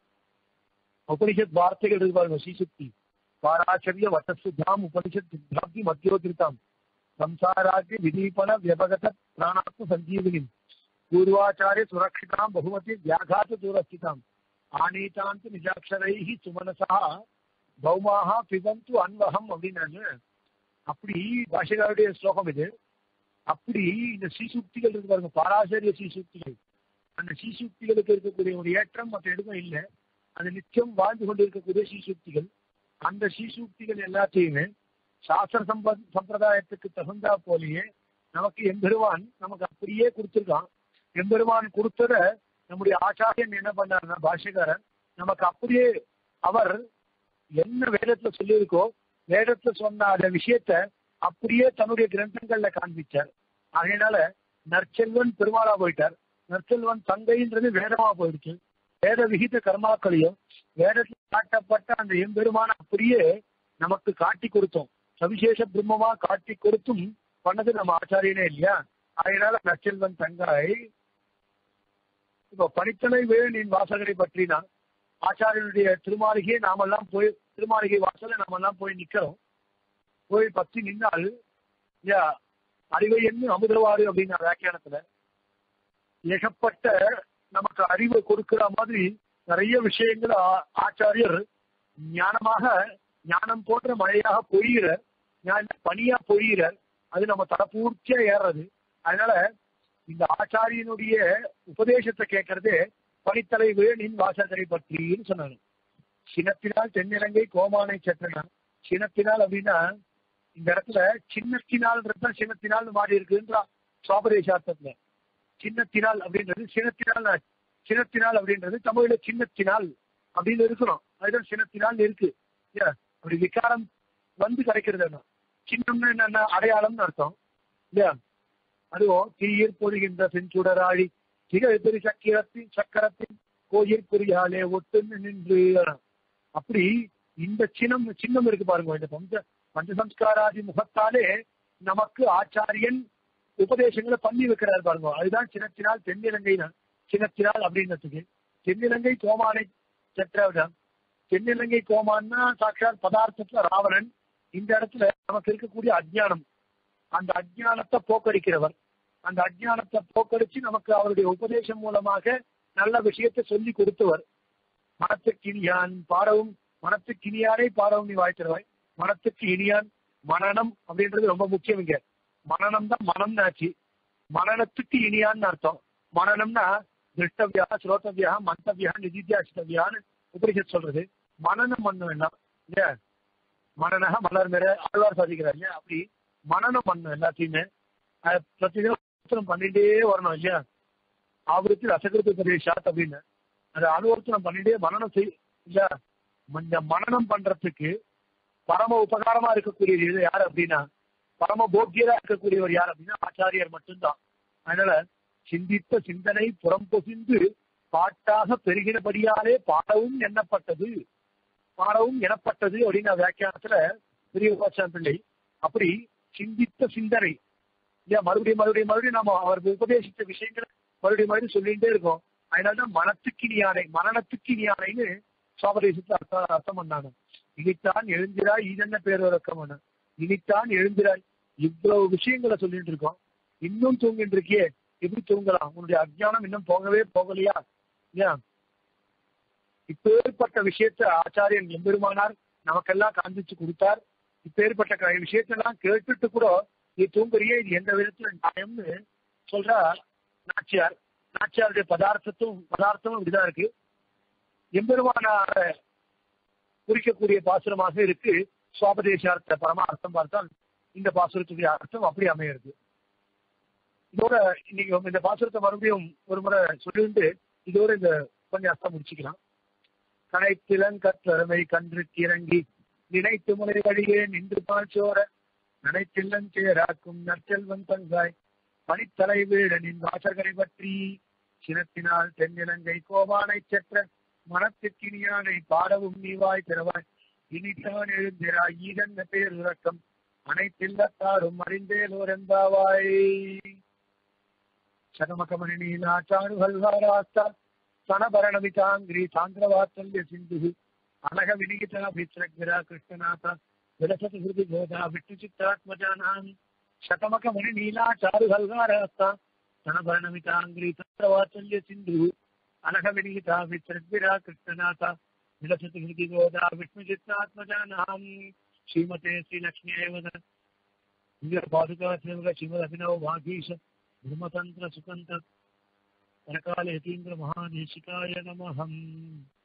உபனிஷத் வார்த்தைகள் இருக்கு பாருங்க, சீசுக்தி பாராச்சரிய வட்டசுத்தாம் உபனிஷத் சித்தாப்தி மத்தியோதிருத்தாம் சம்சாராஜ்ய விதீபன வியபகத பிராணாத்ம சஞ்சீவினி பூர்வாச்சாரிய சுரக்ஷிதாம் பகுமதி வியாகாத தூரஸ்திதாம் ஆனீதாந்து நிஜாட்சரைஹி சுமனசா பௌமாக பிபந்து அன்வகம் அப்படின்னாங்க. அப்படி பாஷகாருடைய ஸ்லோகம் இது. அப்படி இந்த சீசுக்திகள் இருக்கு பாருங்க, பாராசரிய சீசுக்திகள். அந்த சீசுக்திகளுக்கு இருக்கக்கூடிய ஒரு ஏற்றம் மற்ற எதுவும் இல்லை. அது நிச்சயம் வாழ்ந்து கொண்டு இருக்கக்கூடிய சீசுக்திகள். அந்த சீசுக்திகள் எல்லாத்தையுமே சாஸ்திர சம்ப சம்பிரதாயத்துக்கு தகுந்தா போலேயே நமக்கு எம்பெருமான் நமக்கு அப்படியே கொடுத்துருக்கான். எம்பெருமான் கொடுத்தத நம்முடைய ஆச்சாரியன் என்ன பண்ணாருன்னா, பாஷ்யக்காரன் நமக்கு அப்படியே அவர் என்ன வேதத்துல சொல்லியிருக்கோ, வேதத்துல சொன்ன அந்த விஷயத்த அப்படியே தன்னுடைய கிரந்தங்கள்ல காண்பிச்சார். அதனால நற்செல்வன் பெருமாளா போயிட்டார். நற்செல்வன் தங்கைன்றது வேதமா போயிடுச்சு. வேத விகித கர்மாக்களையும் வேதத்தில் காட்டப்பட்ட அந்த எம்பெருமான அப்படியே நமக்கு காட்டி கொடுத்தோம். சவிசேஷ பிரம்மமா காட்டி கொடுத்தும் பண்ணது நம்ம ஆச்சாரியனே இல்லையா? அதனால நற்செல்வன் தங்காய். இப்ப பனித்தலை வேணின் வாசகரை பற்றினா ஆச்சாரியனுடைய திருமாளிகையை நாமெல்லாம் போய் திருமாளிகை வாசல நாமெல்லாம் போய் நிக்கிறோம். போய் பத்தி நின்னால் அறிவை என்ன அமுதவாறு அப்படின்னா வியாக்கியானத்துல ஏகப்பட்ட நமக்கு அறிவை கொடுக்கிற மாதிரி நிறைய விஷயங்கள் ஆச்சாரியர் ஞானமாக ஞானம் போன்ற மழையாக பொழிகிற பனியா பொழிகிற அது நம்ம தரப்பூர்த்தியா ஏறது. அதனால இந்த ஆச்சாரியனுடைய உபதேசத்தை கேட்கறதே பனித்தலை வேணின் வாசகரை பற்றின்னு சொன்னாங்க. சினத்தினால் தென்னிலங்கை கோமானை சற்றனா. சினத்தினால் அப்படின்னா இந்த இடத்துல சின்னத்தினால் சின்னத்தினால் மாறி இருக்குன்றா சுவாபதேசார்த்தத்துல. சின்னத்தினால் அப்படின்றது சினத்தினால் சினத்தினால் அப்படின்றது தமிழ்ல சின்னத்தினால் அப்படின்னு இருக்கணும். அதுதான் சின்னத்தினால் இருக்கு. அப்படி விகாரம் வந்து கிடைக்கிறது. சின்னம்னு என்னன்னா அடையாளம்னு அர்த்தம் இல்லையா? அதுவும் தீயிர் பொறுகின்ற செஞ்சுடராழி திகழ்பெரி சக்கரத்தின் சக்கரத்தின் கோயிற் பொறியாலே ஒட்டுன்னு நின்று. அப்படி இந்த சின்னம் சின்னம் இருக்கு பாருங்க. இந்த பஞ்ச பஞ்சசம்ஸ்காராதி முகத்தாலே நமக்கு ஆச்சாரியன் உபதேசங்களை பண்ணி வைக்கிறார் பாருங்க. அதுதான் சின்னத்தினால் தென்னிலங்கை சின்னத்தினால் அப்படின்றதுக்கு. தென்னிலங்கை கோமானை சற்ற தென்னிலங்கை கோமான்னா சாட்சாத் பதார்த்தத்துல ராவணன். இந்த இடத்துல நமக்கு இருக்கக்கூடிய அஜ்ஞானம், அந்த அஜ்ஞானத்தை போக்கடிக்கிறவர். அந்த அஜ்ஞானத்தை போக்கடிச்சு நமக்கு அவருடைய உபதேசம் மூலமாக நல்ல விஷயத்தை சொல்லி கொடுத்தவர். மனத்துக்கு இனியான் பாடவும் மனத்துக்கு இனியானே பாடவும் நீ வாழ்த்துறவாய். மனத்துக்கு இனியான் மனநம் அப்படின்றது ரொம்ப முக்கியம். இங்க மனநம் தான் மனம்னு ஆச்சு. மனநத்துக்கு இனியான்னு அர்த்தம். மனநம்னா திருஷ்டவியா ஸ்ரோதவியா மந்தவியா நிதித்தியாசித்தவியான்னு உபரிஷத் சொல்றது. மனநம் பண்ண வேண்டாம் இல்லையா? மனநக மலர் மேல ஆழ்வார் சாதிக்கிறார் இல்லையா? அப்படி மனநம் பண்ணணும் எல்லாத்தையுமே. பிரதிதினம் பண்ணிட்டே வரணும் இல்லையா? ஆவருத்தி ரசகிருத்த பிரதேசாத் அப்படின்னு அதை அனுவர்த்தனம் பண்ணிட்டே மனநம் செய் இல்லையா? இந்த மனநம் பண்றதுக்கு பரம உபகாரமா இருக்கக்கூடியது யார் அப்படின்னா, பரம போக்கியரா இருக்கக்கூடியவர் யார் அப்படின்னா ஆச்சாரியர் மட்டும்தான். அதனால சிந்தித்த சிந்தனை புறம் பொசிந்து பாட்டாக பெருகினபடியாலே பாடவும் எண்ணப்பட்டது பாடவும் எனப்பட்டது அப்படின்னு வியாக்கியானத்துல பெரிய உபாசன பிள்ளை. அப்படி சிந்தித்த சிந்தனை இல்லையா? மறுபடியும் மறுபடியும் மறுபடியும் நம்ம அவருக்கு உபதேசித்த விஷயங்களை மறுபடியும் மறுபடியும் சொல்லிகிட்டே இருக்கோம். அதனாலதான் மனத்துக்கு இனியானை மனநத்துக்கு இனியானைன்னு சுவாபதேசத்துல அர்த்தம் அர்த்தம் பண்ணாங்க. இனித்தான் எழுந்திராய் இதென்ன பேர் வழக்கம். இனித்தான் எழுந்திராய் இவ்வளவு விஷயங்களை சொல்லிட்டு இருக்கோம். இன்னும் தூங்கிட்டு இருக்கியே, எப்படி தூங்கலாம்? உன்னுடைய அஜ்ஞானம் இன்னும் போகவே போகலையா? ஏன் இப்பேற்பட்ட விஷயத்த ஆச்சாரியன் எம்பெருமானார் நமக்கெல்லாம் காண்பிச்சு கொடுத்தார். இப்பேற்பட்ட விஷயத்தெல்லாம் கேட்டுட்டு கூட நீ தூங்குறியே, இது எந்த விதத்துல நியாயம்னு சொல்ற நாச்சியார். நாச்சியாருடைய பதார்த்தத்தும் பதார்த்தமும் இப்படிதான் இருக்கு. எம்பெருமானார குறிக்கக்கூடிய பாசுரமாக இருக்கு. சுவாபதேசார்த்த பரமா அர்த்தம் பார்த்தால் இந்த பாசுரத்துடைய அர்த்தம் அப்படி அமையிறது. இதோட இன்னைக்கு இந்த பாசுரத்தை மறுபடியும் ஒரு முறை சொல்லிட்டு இதோட இந்த கொஞ்சம் அர்த்தம் முடிச்சுக்கலாம். கனைத்திலங்கற்றமை கன்று கிறங்கி நினைத்து முறை வழியே நின்று பாச்சோர நனைத்தில்லன் சேராக்கும் நற்செல்வன் தங்காய் பனித்தலை வீடனின் வாசகரை பற்றி சினத்தினால் தென்னிலங்கை கோவானை செற்ற மனத்துக்கினியானை பாடவும் நீவாய் திறவாய் இனித்தான் எழுந்திராய் ஈதன்ன பேருறக்கம் அனைத்தில்லத்தாரும் அறிந்தேலோரெந்தாவாய். சகமகமணி நீலாச்சாருகள் வாராஸ்தா சனபரணவிதாங்கிரி சாந்திரவாத்சல்ய சிந்து அனக வினிகிதா வித்ரக்விரா கிருஷ்ணநாதா விரசதி ஹிருதி போதா விஷ்ணு சித்தாத்மஜானாம். சகமகமணி நீலாச்சாருகள் வாராஸ்தா சனபரணவிதாங்கிரி சாந்திரவாத்சல்ய சிந்து அனக வினிகிதா வித்ரக்விரா கிருஷ்ணநாதா விலசதி ஹிருதி போதா விஷ்ணு சித்தாத்மஜானாம். ஸ்ரீமதே ஸ்ரீ லக்ஷ்மி ஐவத பாதுகா சேவக ஸ்ரீமத் அபினவ வாகீஷ பிரம்மதந்திர சுகந்த பரகால யதீந்திர மகாதேசிகாய நமஹம்.